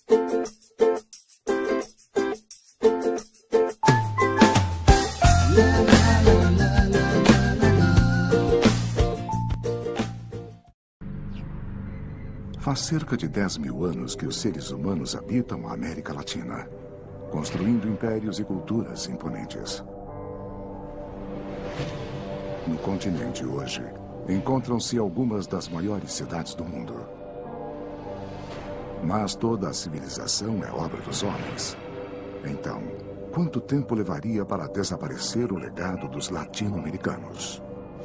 Faz cerca de 10 mil anos que os seres humanos habitam a América Latina, construindo impérios e culturas imponentes. No continente hoje, encontram-se algumas das maiores cidades do mundo. Mas toda a civilização é obra dos homens. Então, quanto tempo levaria para desaparecer o legado dos latino-americanos?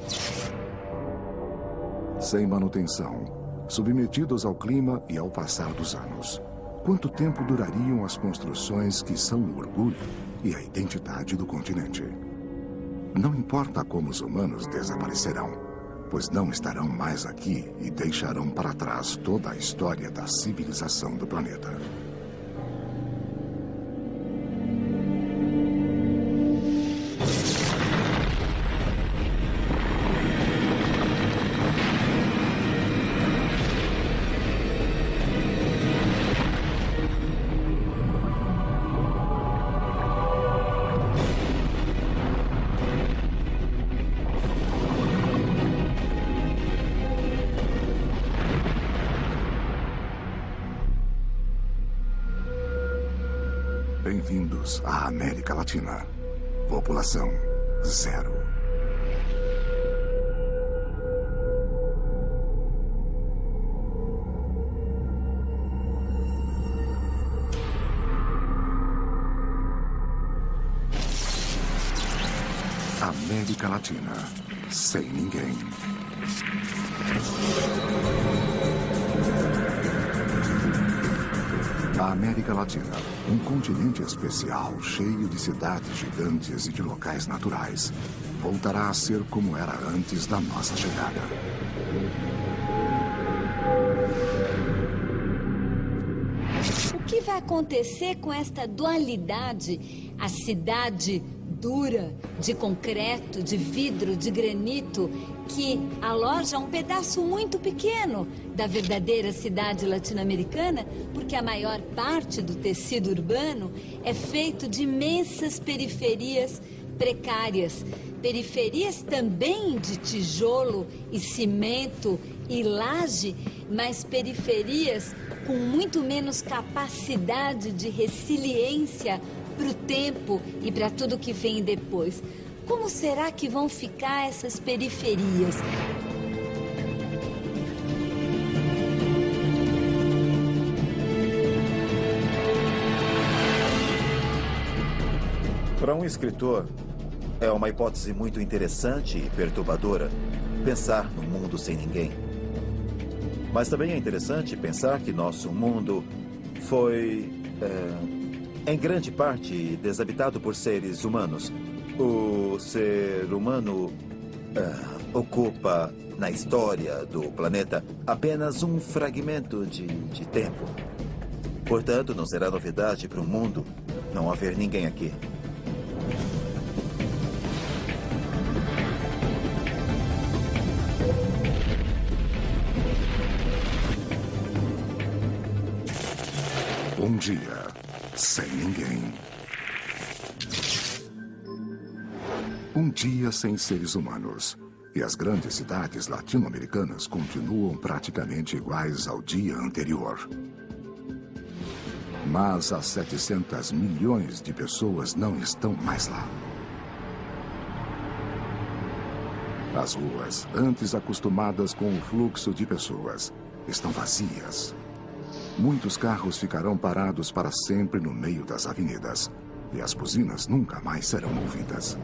Sem manutenção, submetidos ao clima e ao passar dos anos, quanto tempo durariam as construções que são o orgulho e a identidade do continente? Não importa como os humanos desaparecerão, pois não estarão mais aqui e deixarão para trás toda a história da civilização do planeta. Bem-vindos à América Latina. População zero. América Latina, sem ninguém. A América Latina, um continente especial, cheio de cidades gigantes e de locais naturais, voltará a ser como era antes da nossa chegada. O que vai acontecer com esta dualidade? A cidade dura, de concreto, de vidro, de granito, que aloja um pedaço muito pequeno da verdadeira cidade latino-americana, porque a maior parte do tecido urbano é feito de imensas periferias precárias. Periferias também de tijolo e cimento e laje, mas periferias com muito menos capacidade de resiliência para o tempo e para tudo que vem depois. Como será que vão ficar essas periferias? Para um escritor, é uma hipótese muito interessante e perturbadora pensar num mundo sem ninguém. Mas também é interessante pensar que nosso mundo foi, em grande parte, desabitado por seres humanos. O ser humano ocupa, na história do planeta, apenas um fragmento de tempo. Portanto, não será novidade para o mundo não haver ninguém aqui. Um dia, sem ninguém. Um dia sem seres humanos. E as grandes cidades latino-americanas continuam praticamente iguais ao dia anterior. Mas as 700 milhões de pessoas não estão mais lá. As ruas, antes acostumadas com o fluxo de pessoas, estão vazias. Muitos carros ficarão parados para sempre no meio das avenidas. E as buzinas nunca mais serão ouvidas.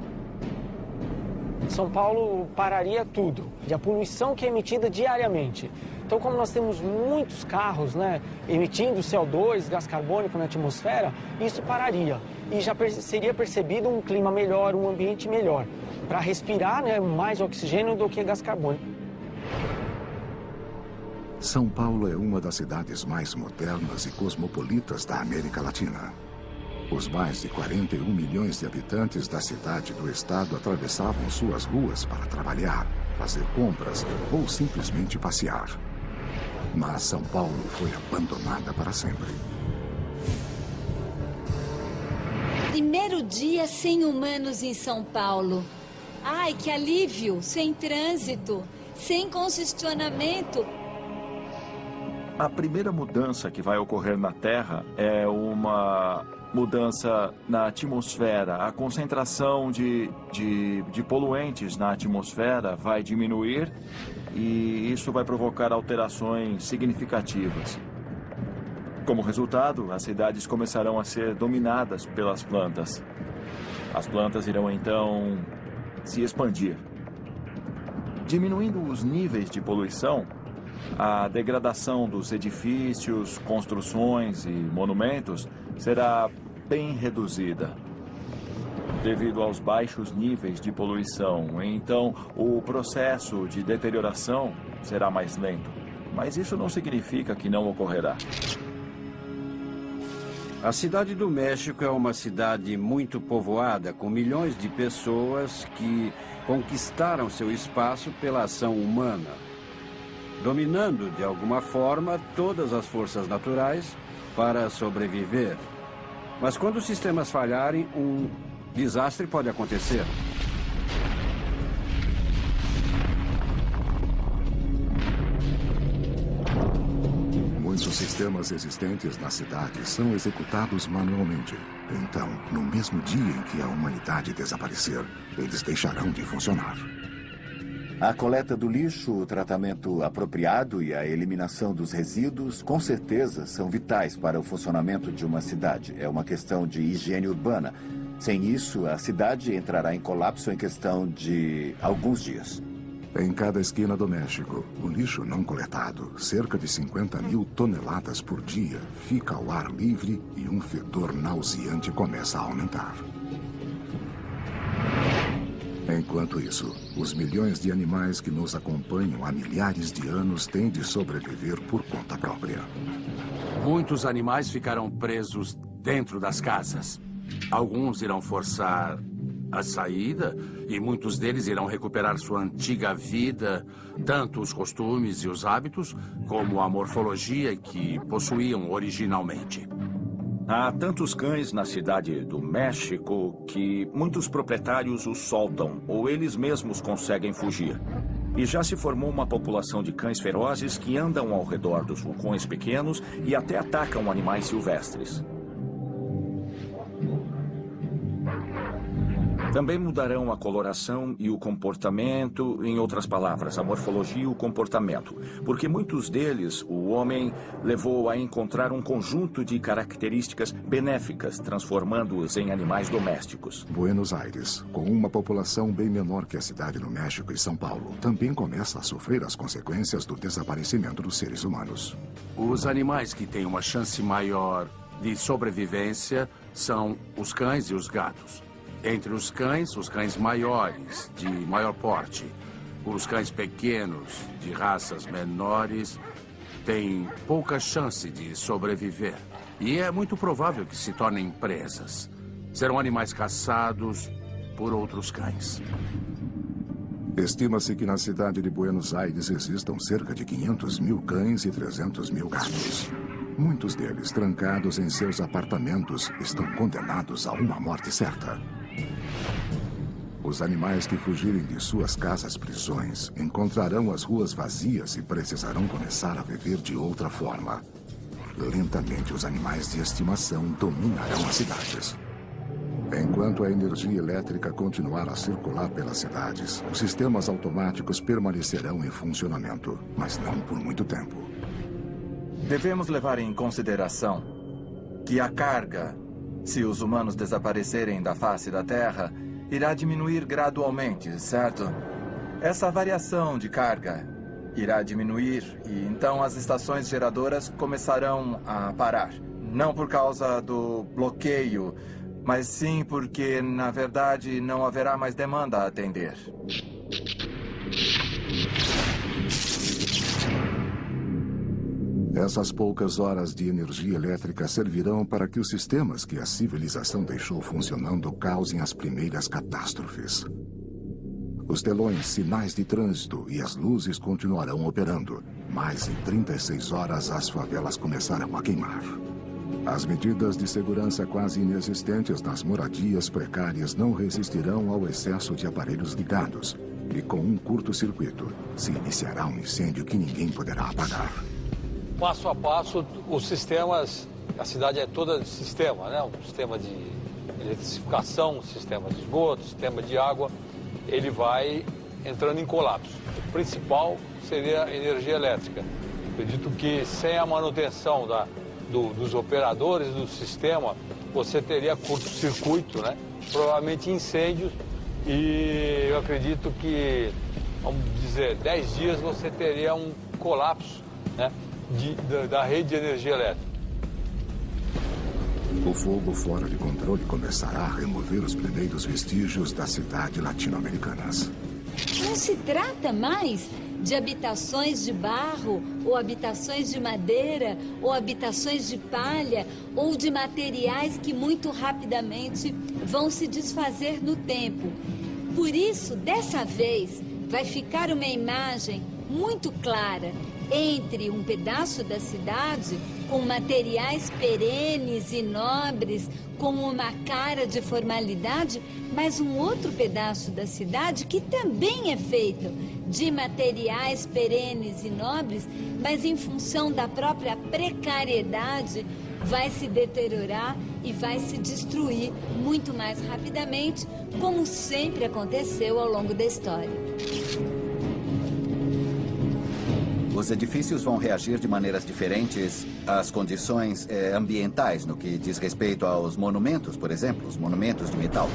São Paulo pararia tudo, e a poluição que é emitida diariamente. Então, como nós temos muitos carros, emitindo CO2, gás carbônico na atmosfera, isso pararia. E já seria percebido um clima melhor, um ambiente melhor, para respirar mais oxigênio do que gás carbônico. São Paulo é uma das cidades mais modernas e cosmopolitas da América Latina. Os mais de 41 milhões de habitantes da cidade do estado atravessavam suas ruas para trabalhar, fazer compras ou simplesmente passear. Mas São Paulo foi abandonada para sempre. Primeiro dia sem humanos em São Paulo. Ai, que alívio! Sem trânsito, sem congestionamento. A primeira mudança que vai ocorrer na Terra é uma mudança na atmosfera. A concentração de poluentes na atmosfera vai diminuir e isso vai provocar alterações significativas. Como resultado, as cidades começarão a ser dominadas pelas plantas. As plantas irão, então, se expandir. Diminuindo os níveis de poluição, a degradação dos edifícios, construções e monumentos será bem reduzida. Devido aos baixos níveis de poluição, então o processo de deterioração será mais lento. Mas isso não significa que não ocorrerá. A cidade do México é uma cidade muito povoada, com milhões de pessoas que conquistaram seu espaço pela ação humana, dominando de alguma forma todas as forças naturais para sobreviver. Mas quando os sistemas falharem, um desastre pode acontecer. Muitos sistemas existentes na cidade são executados manualmente. Então, no mesmo dia em que a humanidade desaparecer, eles deixarão de funcionar. A coleta do lixo, o tratamento apropriado e a eliminação dos resíduos, com certeza, são vitais para o funcionamento de uma cidade. É uma questão de higiene urbana. Sem isso, a cidade entrará em colapso em questão de alguns dias. Em cada esquina do México, o lixo não coletado, cerca de 50 mil toneladas por dia, fica ao ar livre e um fedor nauseante começa a aumentar. Enquanto isso, os milhões de animais que nos acompanham há milhares de anos têm de sobreviver por conta própria. Muitos animais ficarão presos dentro das casas. Alguns irão forçar a saída e muitos deles irão recuperar sua antiga vida, tanto os costumes e os hábitos, como a morfologia que possuíam originalmente. Há tantos cães na cidade do México que muitos proprietários os soltam ou eles mesmos conseguem fugir. E já se formou uma população de cães ferozes que andam ao redor dos vulcões pequenos e até atacam animais silvestres. Também mudarão a coloração e o comportamento, em outras palavras, a morfologia e o comportamento, porque muitos deles o homem levou a encontrar um conjunto de características benéficas, transformando-os em animais domésticos. Buenos Aires, com uma população bem menor que a cidade do México e São Paulo, também começa a sofrer as consequências do desaparecimento dos seres humanos. Os animais que têm uma chance maior de sobrevivência são os cães e os gatos. Entre os cães maiores, de maior porte, os cães pequenos, de raças menores, têm pouca chance de sobreviver. E é muito provável que se tornem presas. Serão animais caçados por outros cães. Estima-se que na cidade de Buenos Aires existam cerca de 500 mil cães e 300 mil gatos. Muitos deles, trancados em seus apartamentos, estão condenados a uma morte certa. Os animais que fugirem de suas casas-prisões encontrarão as ruas vazias e precisarão começar a viver de outra forma. Lentamente, os animais de estimação dominarão as cidades. Enquanto a energia elétrica continuar a circular pelas cidades, os sistemas automáticos permanecerão em funcionamento, mas não por muito tempo. Devemos levar em consideração que a carga, se os humanos desaparecerem da face da Terra, irá diminuir gradualmente, certo? Essa variação de carga irá diminuir e então as estações geradoras começarão a parar. Não por causa do bloqueio, mas sim porque, na verdade, não haverá mais demanda a atender. Essas poucas horas de energia elétrica servirão para que os sistemas que a civilização deixou funcionando causem as primeiras catástrofes. Os telões, sinais de trânsito e as luzes continuarão operando, mas em 36 horas as favelas começarão a queimar. As medidas de segurança quase inexistentes nas moradias precárias não resistirão ao excesso de aparelhos ligados. E com um curto-circuito, se iniciará um incêndio que ninguém poderá apagar. Passo a passo, os sistemas, a cidade é toda de sistema, né? Um sistema de eletrificação, um sistema de esgoto, um sistema de água, ele vai entrando em colapso. O principal seria a energia elétrica. Acredito que sem a manutenção dos operadores do sistema, você teria curto-circuito, né? Provavelmente incêndios, e eu acredito que, vamos dizer, 10 dias você teria um colapso, né, da rede de energia elétrica. O fogo fora de controle começará a remover os primeiros vestígios da cidade latino-americanas. Não se trata mais de habitações de barro, ou habitações de madeira, ou habitações de palha, ou de materiais que muito rapidamente vão se desfazer no tempo. Por isso, dessa vez, vai ficar uma imagem muito clara entre um pedaço da cidade com materiais perenes e nobres, com uma cara de formalidade, mas um outro pedaço da cidade que também é feito de materiais perenes e nobres, mas em função da própria precariedade, vai se deteriorar e vai se destruir muito mais rapidamente, como sempre aconteceu ao longo da história. Os edifícios vão reagir de maneiras diferentes às condições ambientais, no que diz respeito aos monumentos, por exemplo, os monumentos de metal.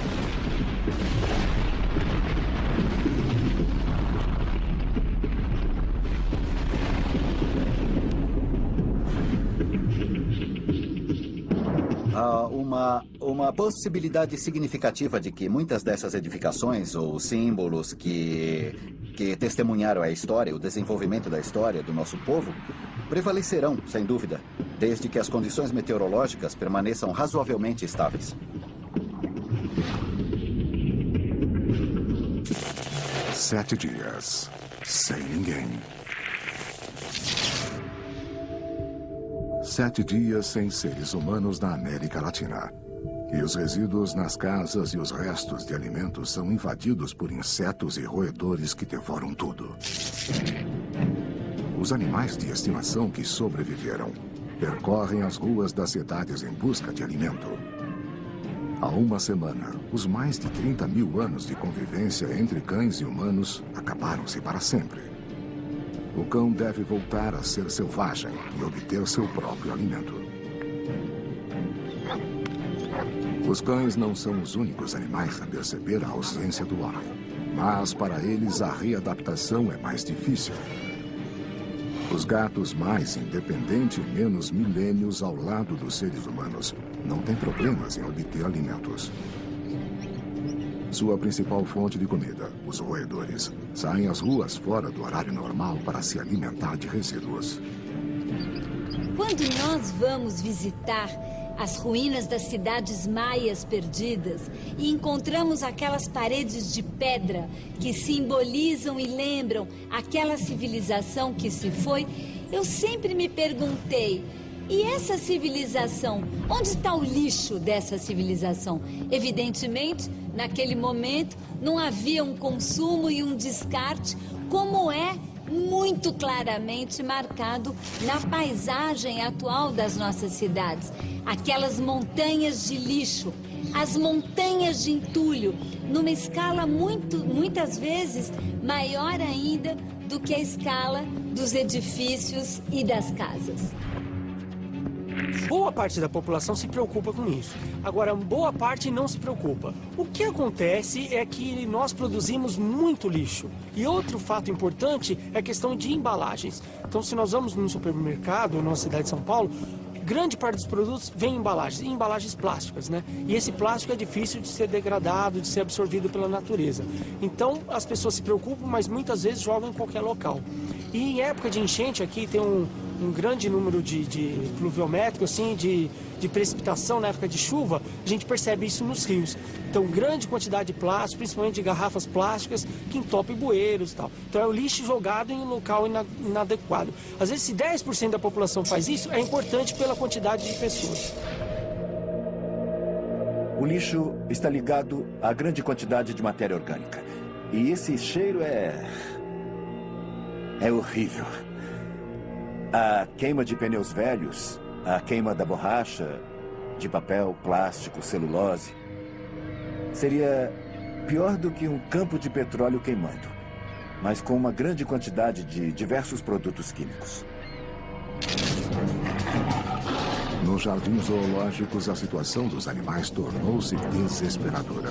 Há uma possibilidade significativa de que muitas dessas edificações ou símbolos que testemunharam a história, o desenvolvimento da história do nosso povo, prevalecerão, sem dúvida, desde que as condições meteorológicas permaneçam razoavelmente estáveis. Sete dias, sem ninguém. 7 dias sem seres humanos na América Latina. E os resíduos nas casas e os restos de alimentos são invadidos por insetos e roedores que devoram tudo. Os animais de estimação que sobreviveram percorrem as ruas das cidades em busca de alimento. Há uma semana, os mais de 30 mil anos de convivência entre cães e humanos acabaram-se para sempre. O cão deve voltar a ser selvagem e obter seu próprio alimento. Os cães não são os únicos animais a perceber a ausência do homem, mas para eles a readaptação é mais difícil. Os gatos, mais independentes e menos milênios ao lado dos seres humanos, não têm problemas em obter alimentos. Sua principal fonte de comida, os roedores, saem às ruas fora do horário normal para se alimentar de resíduos. Quando nós vamos visitar as ruínas das cidades maias perdidas e encontramos aquelas paredes de pedra que simbolizam e lembram aquela civilização que se foi, eu sempre me perguntei: e essa civilização? Onde está o lixo dessa civilização? Evidentemente, naquele momento, não havia um consumo e um descarte, como é muito claramente marcado na paisagem atual das nossas cidades. Aquelas montanhas de lixo, as montanhas de entulho, numa escala muitas vezes maior ainda do que a escala dos edifícios e das casas. Boa parte da população se preocupa com isso. Agora, boa parte não se preocupa. O que acontece é que nós produzimos muito lixo. E outro fato importante é a questão de embalagens. Então, se nós vamos num supermercado, na cidade de São Paulo, grande parte dos produtos vem em embalagens plásticas, né? E esse plástico é difícil de ser degradado, de ser absorvido pela natureza. Então, as pessoas se preocupam, mas muitas vezes jogam em qualquer local. E em época de enchente, aqui tem um grande número de pluviométrico, assim, de precipitação na época de chuva, a gente percebe isso nos rios. Então, grande quantidade de plástico, principalmente de garrafas plásticas, que entope bueiros e tal. Então, é o lixo jogado em um local inadequado. Às vezes, se 10% da população faz isso, é importante pela quantidade de pessoas. O lixo está ligado à grande quantidade de matéria orgânica. E esse cheiro é horrível. A queima de pneus velhos, a queima da borracha, de papel, plástico, celulose, seria pior do que um campo de petróleo queimando, mas com uma grande quantidade de diversos produtos químicos. Nos jardins zoológicos, a situação dos animais tornou-se desesperadora.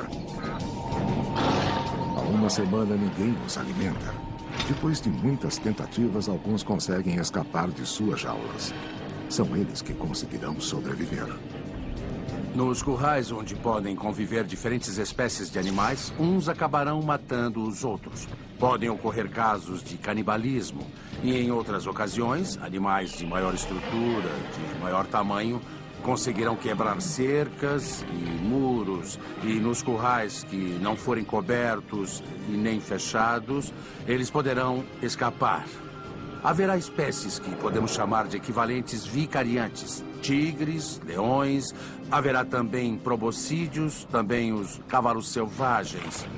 Há uma semana, ninguém os alimenta. Depois de muitas tentativas, alguns conseguem escapar de suas jaulas. São eles que conseguirão sobreviver. Nos currais onde podem conviver diferentes espécies de animais, uns acabarão matando os outros. Podem ocorrer casos de canibalismo. E em outras ocasiões, animais de maior estrutura, de maior tamanho, conseguirão quebrar cercas e muros. E nos currais que não forem cobertos e nem fechados, eles poderão escapar. Haverá espécies que podemos chamar de equivalentes vicariantes. Tigres, leões, haverá também proboscídeos, também os cavalos selvagens.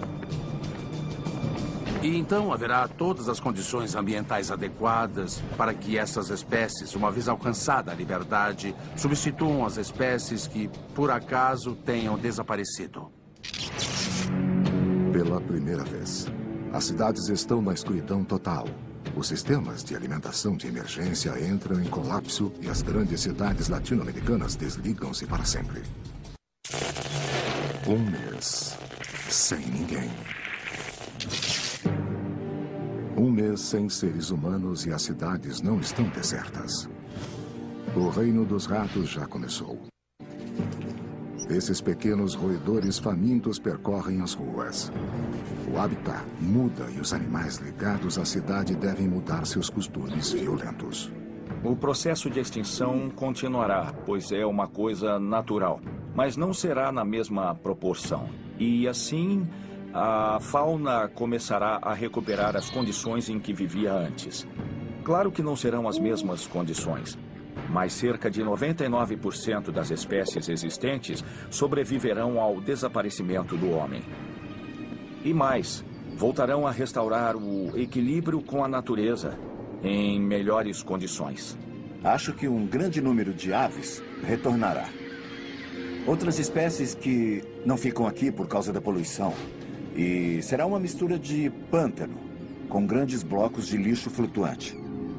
E então haverá todas as condições ambientais adequadas para que essas espécies, uma vez alcançada a liberdade, substituam as espécies que, por acaso, tenham desaparecido. Pela primeira vez, as cidades estão na escuridão total. Os sistemas de alimentação de emergência entram em colapso e as grandes cidades latino-americanas desligam-se para sempre. Um mês sem ninguém. Um mês sem seres humanos e as cidades não estão desertas. O reino dos ratos já começou. Esses pequenos roedores famintos percorrem as ruas. O habitat muda e os animais ligados à cidade devem mudar seus costumes violentos. O processo de extinção continuará, pois é uma coisa natural, mas não será na mesma proporção. E assim, a fauna começará a recuperar as condições em que vivia antes. Claro que não serão as mesmas condições, mas cerca de 99% das espécies existentes sobreviverão ao desaparecimento do homem. E mais, voltarão a restaurar o equilíbrio com a natureza em melhores condições. Acho que um grande número de aves retornará. Outras espécies que não ficam aqui por causa da poluição. E será uma mistura de pântano com grandes blocos de lixo flutuante.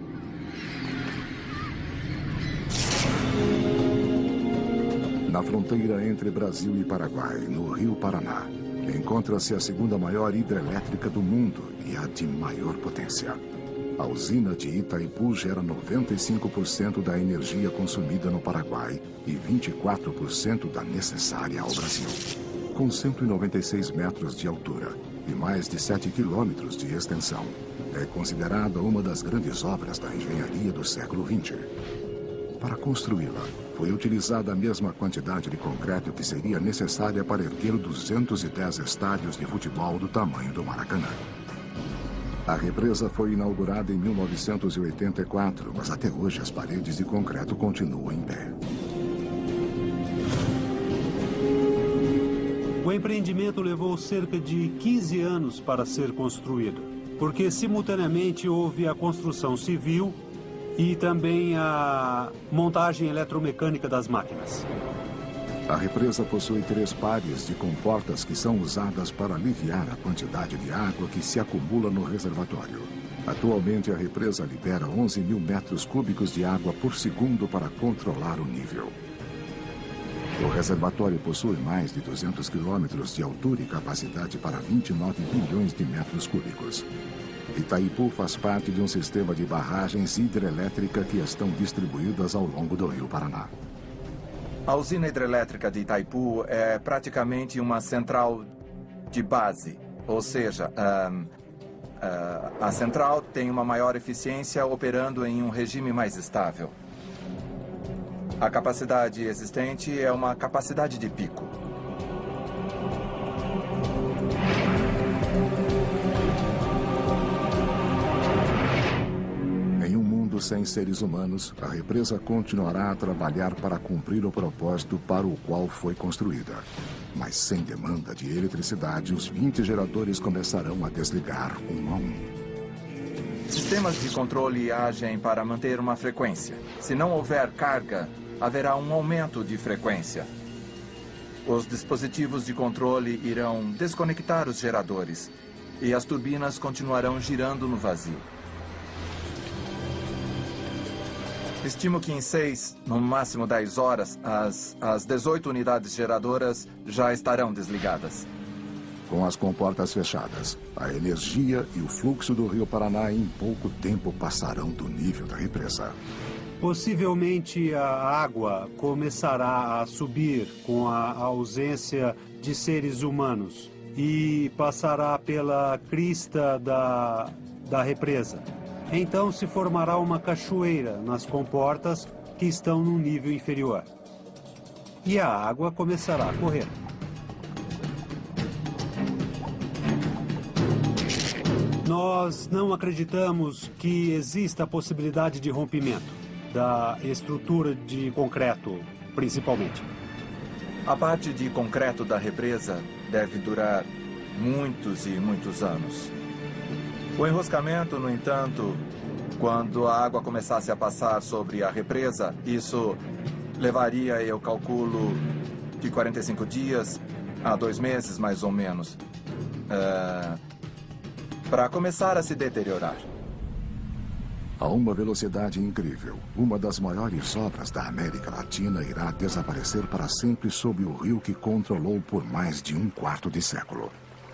Na fronteira entre Brasil e Paraguai, no Rio Paraná, encontra-se a segunda maior hidrelétrica do mundo e a de maior potência. A usina de Itaipu gera 95% da energia consumida no Paraguai e 24% da necessária ao Brasil. Com 196 metros de altura e mais de 7 quilômetros de extensão, é considerada uma das grandes obras da engenharia do século XX. Para construí-la, foi utilizada a mesma quantidade de concreto que seria necessária para erguer 210 estádios de futebol do tamanho do Maracanã. A represa foi inaugurada em 1984, mas até hoje as paredes de concreto continuam em pé. O empreendimento levou cerca de 15 anos para ser construído, porque simultaneamente houve a construção civil e também a montagem eletromecânica das máquinas. A represa possui 3 pares de comportas que são usadas para aliviar a quantidade de água que se acumula no reservatório. Atualmente, a represa libera 11 mil metros cúbicos de água por segundo para controlar o nível. O reservatório possui mais de 200 quilômetros de altura e capacidade para 29 bilhões de metros cúbicos. Itaipu faz parte de um sistema de barragens hidrelétricas que estão distribuídas ao longo do Rio Paraná. A usina hidrelétrica de Itaipu é praticamente uma central de base, ou seja, A central tem uma maior eficiência operando em um regime mais estável. A capacidade existente é uma capacidade de pico. Em um mundo sem seres humanos, a represa continuará a trabalhar para cumprir o propósito para o qual foi construída. Mas sem demanda de eletricidade, os 20 geradores começarão a desligar um a um. Sistemas de controle agem para manter uma frequência. Se não houver carga, haverá um aumento de frequência. Os dispositivos de controle irão desconectar os geradores e as turbinas continuarão girando no vazio. Estimo que em 6, no máximo 10 horas, as 18 unidades geradoras já estarão desligadas. Com as comportas fechadas, a energia e o fluxo do Rio Paraná em pouco tempo passarão do nível da represa. Possivelmente a água começará a subir com a ausência de seres humanos e passará pela crista da represa. Então se formará uma cachoeira nas comportas que estão num nível inferior. E a água começará a correr. Nós não acreditamos que exista a possibilidade de rompimento da estrutura de concreto, principalmente. A parte de concreto da represa deve durar muitos e muitos anos. O enroscamento, no entanto, quando a água começasse a passar sobre a represa, isso levaria, eu calculo, de 45 dias a 2 meses, mais ou menos, para começar a se deteriorar. A uma velocidade incrível, uma das maiores obras da América Latina irá desaparecer para sempre sob o rio que controlou por mais de um quarto de século.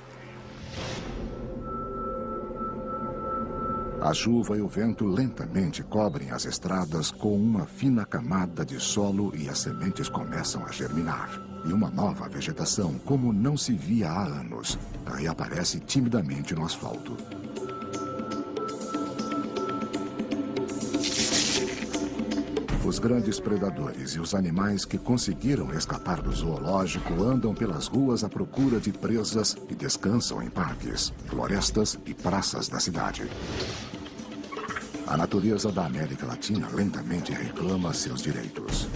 A chuva e o vento lentamente cobrem as estradas com uma fina camada de solo e as sementes começam a germinar. E uma nova vegetação, como não se via há anos, reaparece timidamente no asfalto. Os grandes predadores e os animais que conseguiram escapar do zoológico andam pelas ruas à procura de presas e descansam em parques, florestas e praças da cidade. A natureza da América Latina lentamente reclama seus direitos.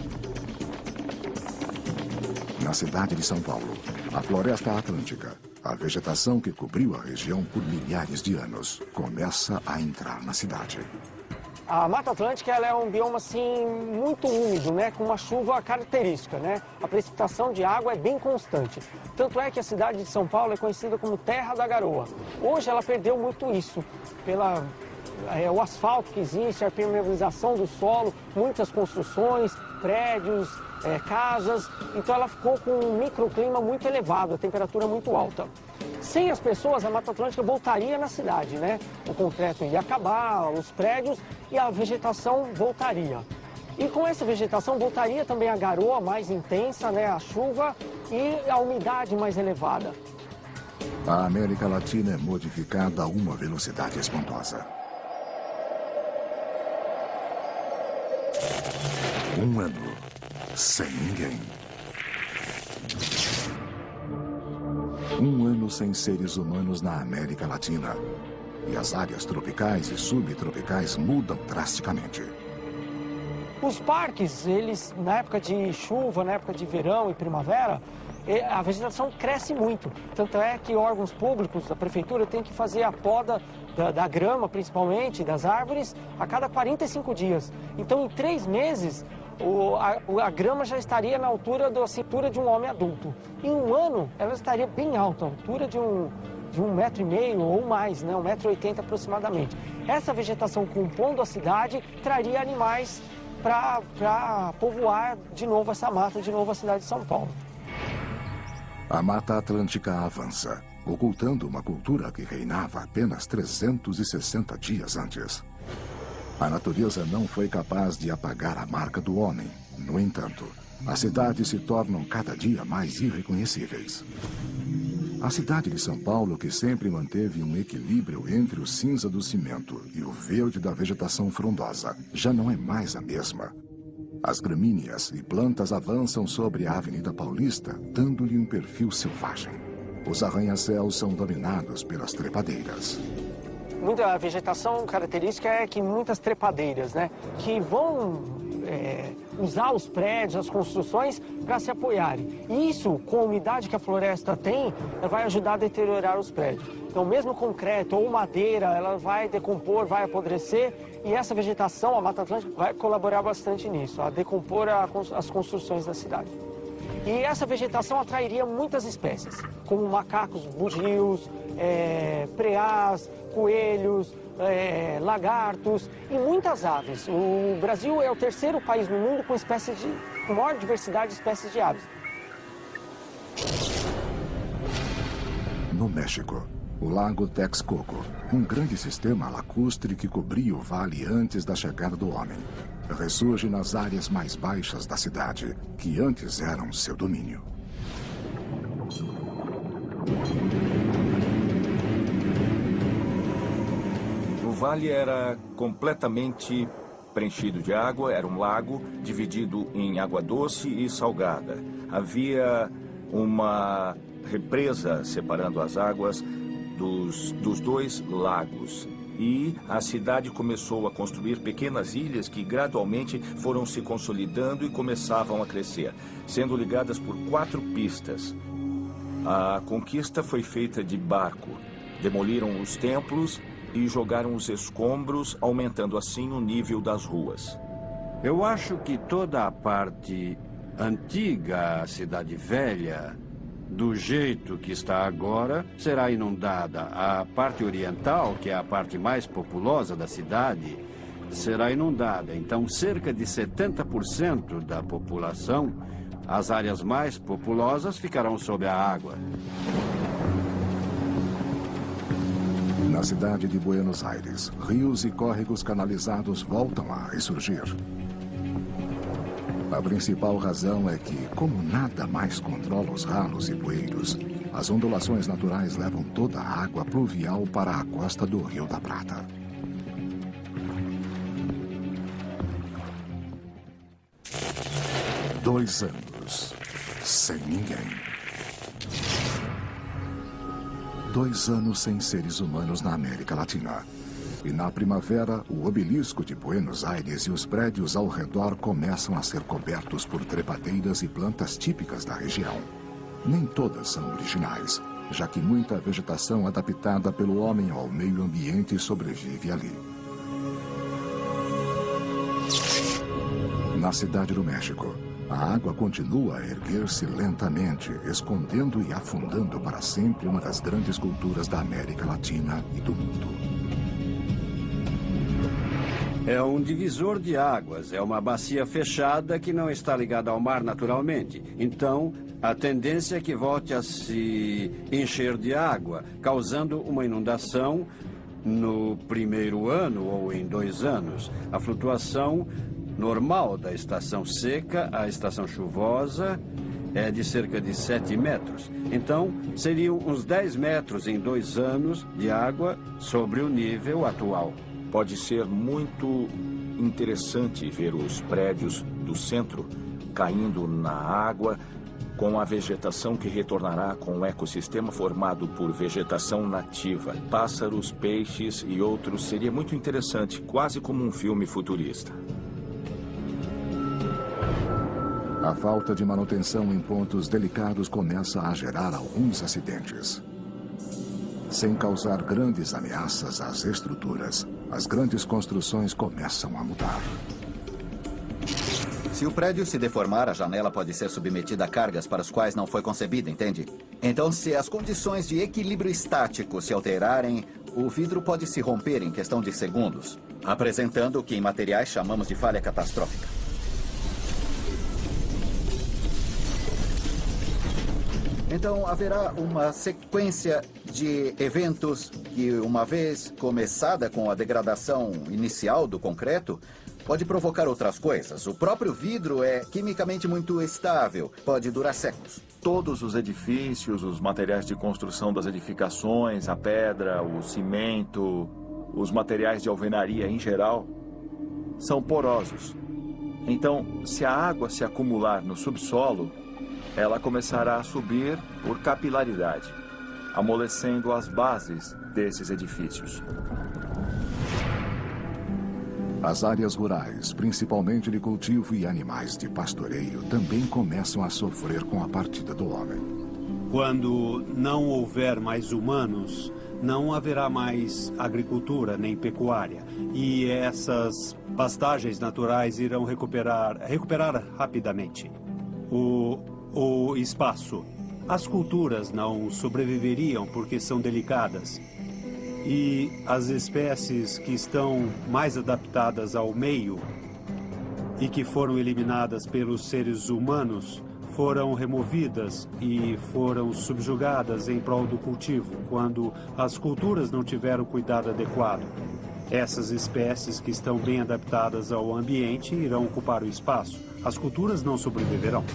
Na cidade de São Paulo, a floresta atlântica, a vegetação que cobriu a região por milhares de anos, começa a entrar na cidade. A Mata Atlântica ela é um bioma assim, muito úmido, né, com uma chuva característica. Né? A precipitação de água é bem constante. Tanto é que a cidade de São Paulo é conhecida como Terra da Garoa. Hoje ela perdeu muito isso, o asfalto que existe, a permeabilização do solo, muitas construções, prédios, casas. Então ela ficou com um microclima muito elevado, a temperatura muito alta. Sem as pessoas, a Mata Atlântica voltaria na cidade, né? O concreto ia acabar, os prédios e a vegetação voltaria. E com essa vegetação voltaria também a garoa mais intensa, né? A chuva e a umidade mais elevada. A América Latina é modificada a uma velocidade espantosa. Um ano sem ninguém. Um ano sem seres humanos na América Latina. E as áreas tropicais e subtropicais mudam drasticamente. Os parques, eles, na época de chuva, na época de verão e primavera, a vegetação cresce muito. Tanto é que órgãos públicos, a prefeitura tem que fazer a poda da grama, principalmente, das árvores, a cada 45 dias. Então, em 3 meses, a grama já estaria na altura da cintura de um homem adulto. Em um ano, ela estaria bem alta, a altura de 1,5 metro ou mais, né? 1,80 m aproximadamente. Essa vegetação compondo a cidade traria animais para povoar de novo essa mata, de novo a cidade de São Paulo. A Mata Atlântica avança, ocultando uma cultura que reinava apenas 360 dias antes. A natureza não foi capaz de apagar a marca do homem. No entanto, as cidades se tornam cada dia mais irreconhecíveis. A cidade de São Paulo, que sempre manteve um equilíbrio entre o cinza do cimento e o verde da vegetação frondosa, já não é mais a mesma. As gramíneas e plantas avançam sobre a Avenida Paulista, dando-lhe um perfil selvagem. Os arranha-céus são dominados pelas trepadeiras. Muita vegetação característica é que muitas trepadeiras, né? Que vão usar os prédios, as construções para se apoiarem. E isso, com a umidade que a floresta tem, vai ajudar a deteriorar os prédios. Então, mesmo concreto ou madeira, ela vai decompor, vai apodrecer, e essa vegetação, a Mata Atlântica, vai colaborar bastante nisso, a decompor as construções da cidade. E essa vegetação atrairia muitas espécies, como macacos, bugios, preás, coelhos, lagartos e muitas aves. O Brasil é o terceiro país no mundo com maior diversidade de espécies de aves. No México, o Lago Texcoco, um grande sistema lacustre que cobria o vale antes da chegada do homem, ressurge nas áreas mais baixas da cidade, que antes eram seu domínio. O vale era completamente preenchido de água, era um lago dividido em água doce e salgada. Havia uma represa separando as águas dos dois lagos. E a cidade começou a construir pequenas ilhas que gradualmente foram se consolidando e começavam a crescer, sendo ligadas por 4 pistas. A conquista foi feita de barco. Demoliram os templos e jogaram os escombros, aumentando assim o nível das ruas. Eu acho que toda a parte antiga, a cidade velha, do jeito que está agora, será inundada. A parte oriental, que é a parte mais populosa da cidade, será inundada. Então, cerca de 70% da população, as áreas mais populosas, ficarão sob a água. Na cidade de Buenos Aires, rios e córregos canalizados voltam a ressurgir. A principal razão é que, como nada mais controla os ralos e bueiros, as ondulações naturais levam toda a água pluvial para a costa do Rio da Prata. Dois anos sem ninguém. 2 anos sem seres humanos na América Latina. E na primavera, o obelisco de Buenos Aires e os prédios ao redor começam a ser cobertos por trepadeiras e plantas típicas da região. Nem todas são originais, já que muita vegetação adaptada pelo homem ao meio ambiente sobrevive ali. Na cidade do México, a água continua a erguer-se lentamente, escondendo e afundando para sempre uma das grandes culturas da América Latina e do mundo. É um divisor de águas, é uma bacia fechada que não está ligada ao mar naturalmente. Então, a tendência é que volte a se encher de água, causando uma inundação no primeiro ano ou em 2 anos. A flutuação normal da estação seca à estação chuvosa é de cerca de 7 metros. Então, seriam uns 10 metros em 2 anos de água sobre o nível atual. Pode ser muito interessante ver os prédios do centro caindo na água, com a vegetação que retornará com um ecossistema formado por vegetação nativa, pássaros, peixes e outros. Seria muito interessante, quase como um filme futurista. A falta de manutenção em pontos delicados começa a gerar alguns acidentes. Sem causar grandes ameaças às estruturas, as grandes construções começam a mudar. Se o prédio se deformar, a janela pode ser submetida a cargas para as quais não foi concebida, entende? Então, se as condições de equilíbrio estático se alterarem, o vidro pode se romper em questão de segundos, apresentando o que em materiais chamamos de falha catastrófica. Então, haverá uma sequência de eventos que, uma vez começada com a degradação inicial do concreto, pode provocar outras coisas. O próprio vidro é quimicamente muito estável, pode durar séculos. todos os edifícios, os materiais de construção das edificações, a pedra, o cimento, os materiais de alvenaria em geral, são porosos. Então, se a água se acumular no subsolo, ela começará a subir por capilaridade, amolecendo as bases desses edifícios. As áreas rurais, principalmente de cultivo e animais de pastoreio, também começam a sofrer com a partida do homem. Quando não houver mais humanos, não haverá mais agricultura nem pecuária. E essas pastagens naturais irão recuperar rapidamente o espaço. As culturas não sobreviveriam porque são delicadas. E as espécies que estão mais adaptadas ao meio e que foram eliminadas pelos seres humanos foram removidas e foram subjugadas em prol do cultivo, quando as culturas não tiveram cuidado adequado. Essas espécies que estão bem adaptadas ao ambiente irão ocupar o espaço. As culturas não sobreviverão.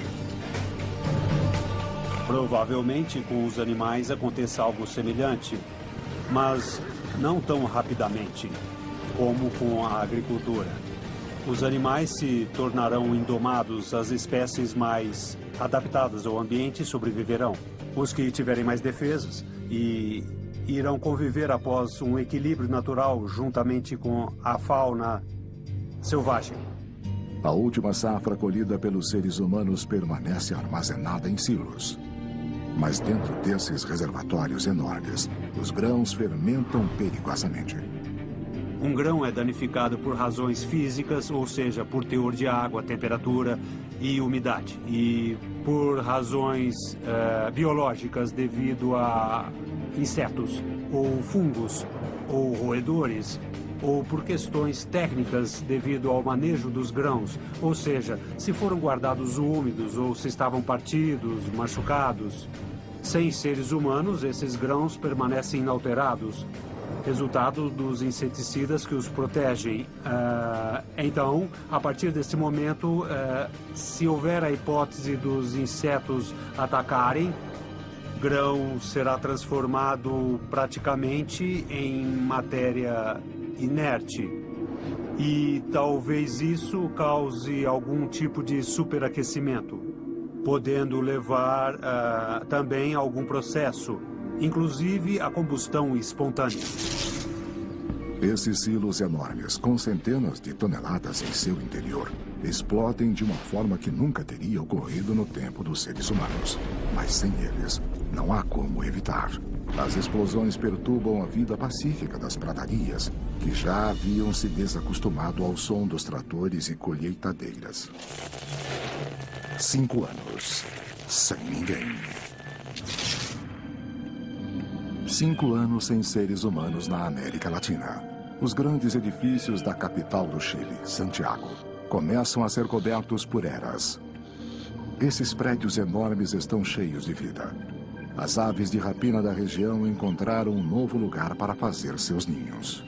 Provavelmente com os animais aconteça algo semelhante, mas não tão rapidamente como com a agricultura. Os animais se tornarão indomados, as espécies mais adaptadas ao ambiente sobreviverão. Os que tiverem mais defesas e irão conviver após um equilíbrio natural juntamente com a fauna selvagem. A última safra colhida pelos seres humanos permanece armazenada em silos. Mas dentro desses reservatórios enormes, os grãos fermentam perigosamente. Um grão é danificado por razões físicas, ou seja, por teor de água, temperatura e umidade. E por razões biológicas devido a insetos, ou fungos, ou roedores, ou por questões técnicas devido ao manejo dos grãos. Ou seja, se foram guardados úmidos ou se estavam partidos, machucados. Sem seres humanos, esses grãos permanecem inalterados, resultado dos inseticidas que os protegem. Então, a partir desse momento, se houver a hipótese dos insetos atacarem, grão será transformado praticamente em matéria inerte. E talvez isso cause algum tipo de superaquecimento, podendo levar também a algum processo, inclusive a combustão espontânea. Esses silos enormes, com centenas de toneladas em seu interior, explodem de uma forma que nunca teria ocorrido no tempo dos seres humanos. Mas sem eles, não há como evitar. As explosões perturbam a vida pacífica das pradarias, que já haviam se desacostumado ao som dos tratores e colheitadeiras. 5 anos, sem ninguém. 5 anos sem seres humanos na América Latina. Os grandes edifícios da capital do Chile, Santiago, começam a ser cobertos por eras. Esses prédios enormes estão cheios de vida. As aves de rapina da região encontraram um novo lugar para fazer seus ninhos.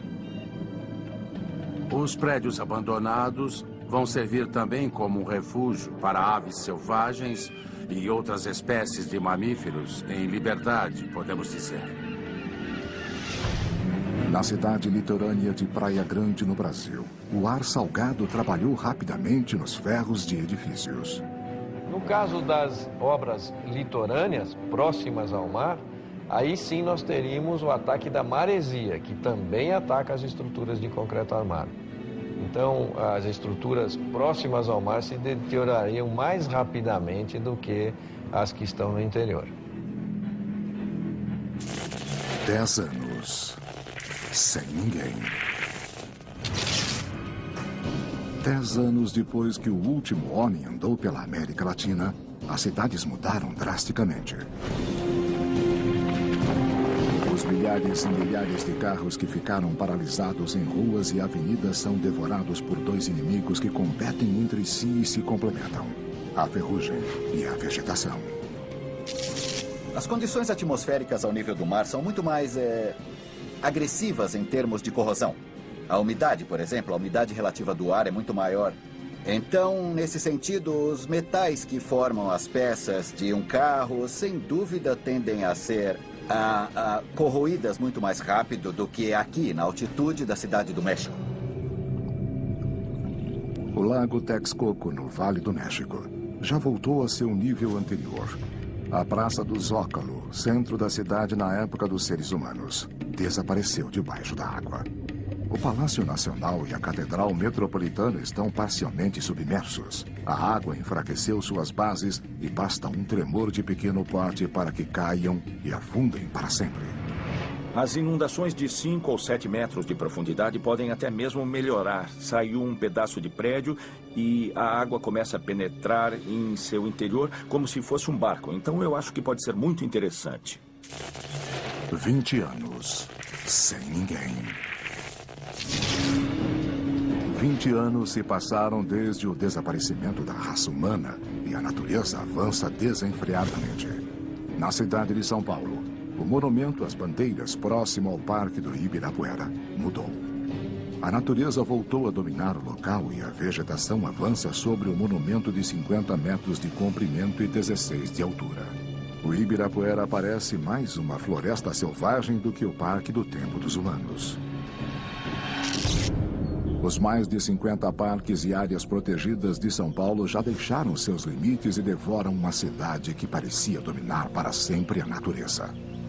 Os prédios abandonados vão servir também como um refúgio para aves selvagens e outras espécies de mamíferos em liberdade, podemos dizer. Na cidade litorânea de Praia Grande, no Brasil, o ar salgado trabalhou rapidamente nos ferros de edifícios. No caso das obras litorâneas, próximas ao mar, aí sim nós teríamos o ataque da maresia, que também ataca as estruturas de concreto armado. Então, as estruturas próximas ao mar se deteriorariam mais rapidamente do que as que estão no interior. 10 anos sem ninguém. 10 anos depois que o último homem andou pela América Latina, as cidades mudaram drasticamente. Os milhares e milhares de carros que ficaram paralisados em ruas e avenidas são devorados por 2 inimigos que competem entre si e se complementam: a ferrugem e a vegetação. As condições atmosféricas ao nível do mar são muito mais agressivas em termos de corrosão. A umidade, por exemplo, a umidade relativa do ar é muito maior Então, nesse sentido, os metais que formam as peças de um carro, sem dúvida, tendem a ser corroídas muito mais rápido do que aqui, na altitude da Cidade do México. O lago Texcoco, no Vale do México, já voltou a seu nível anterior. A Praça do Zócalo, centro da cidade na época dos seres humanos, desapareceu debaixo da água. O Palácio Nacional e a Catedral Metropolitana estão parcialmente submersos. A água enfraqueceu suas bases e basta um tremor de pequeno porte para que caiam e afundem para sempre. As inundações de 5 ou 7 metros de profundidade podem até mesmo melhorar. Saiu um pedaço de prédio e a água começa a penetrar em seu interior como se fosse um barco. Então eu acho que pode ser muito interessante. 20 anos sem ninguém. 20 anos se passaram desde o desaparecimento da raça humana e a natureza avança desenfreadamente. Na cidade de São Paulo, o monumento às bandeiras próximo ao Parque do Ibirapuera mudou. A natureza voltou a dominar o local e a vegetação avança sobre o monumento de 50 metros de comprimento e 16 de altura. O Ibirapuera parece mais uma floresta selvagem do que o Parque do Tempo dos Humanos. Os mais de 50 parques e áreas protegidas de São Paulo já deixaram seus limites e devoram uma cidade que parecia dominar para sempre a natureza.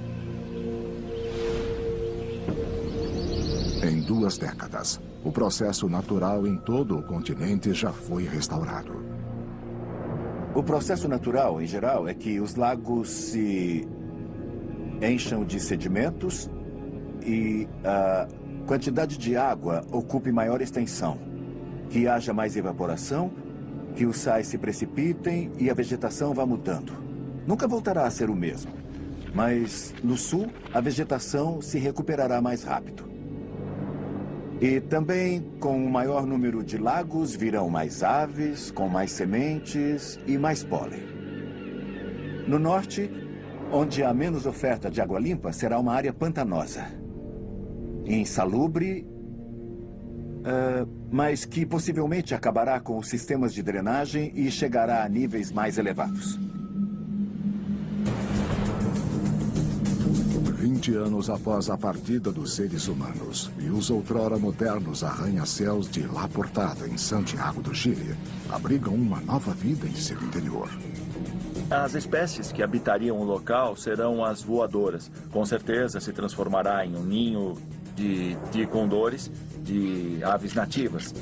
Em 2 décadas, o processo natural em todo o continente já foi restaurado. O processo natural, em geral, é que os lagos se encham de sedimentos e a quantidade de água ocupe maior extensão, que haja mais evaporação, que os sais se precipitem e a vegetação vá mudando. Nunca voltará a ser o mesmo, mas no sul a vegetação se recuperará mais rápido. E também, com o maior número de lagos, virão mais aves, com mais sementes e mais pólen. No norte, onde há menos oferta de água limpa, será uma área pantanosa. Insalubre, mas que possivelmente acabará com os sistemas de drenagem e chegará a níveis mais elevados. 20 anos após a partida dos seres humanos e os outrora modernos arranha-céus de La Portada, em Santiago do Chile, abrigam uma nova vida em seu interior. As espécies que habitariam o local serão as voadoras. Com certeza se transformará em um ninho de condores, de aves nativas.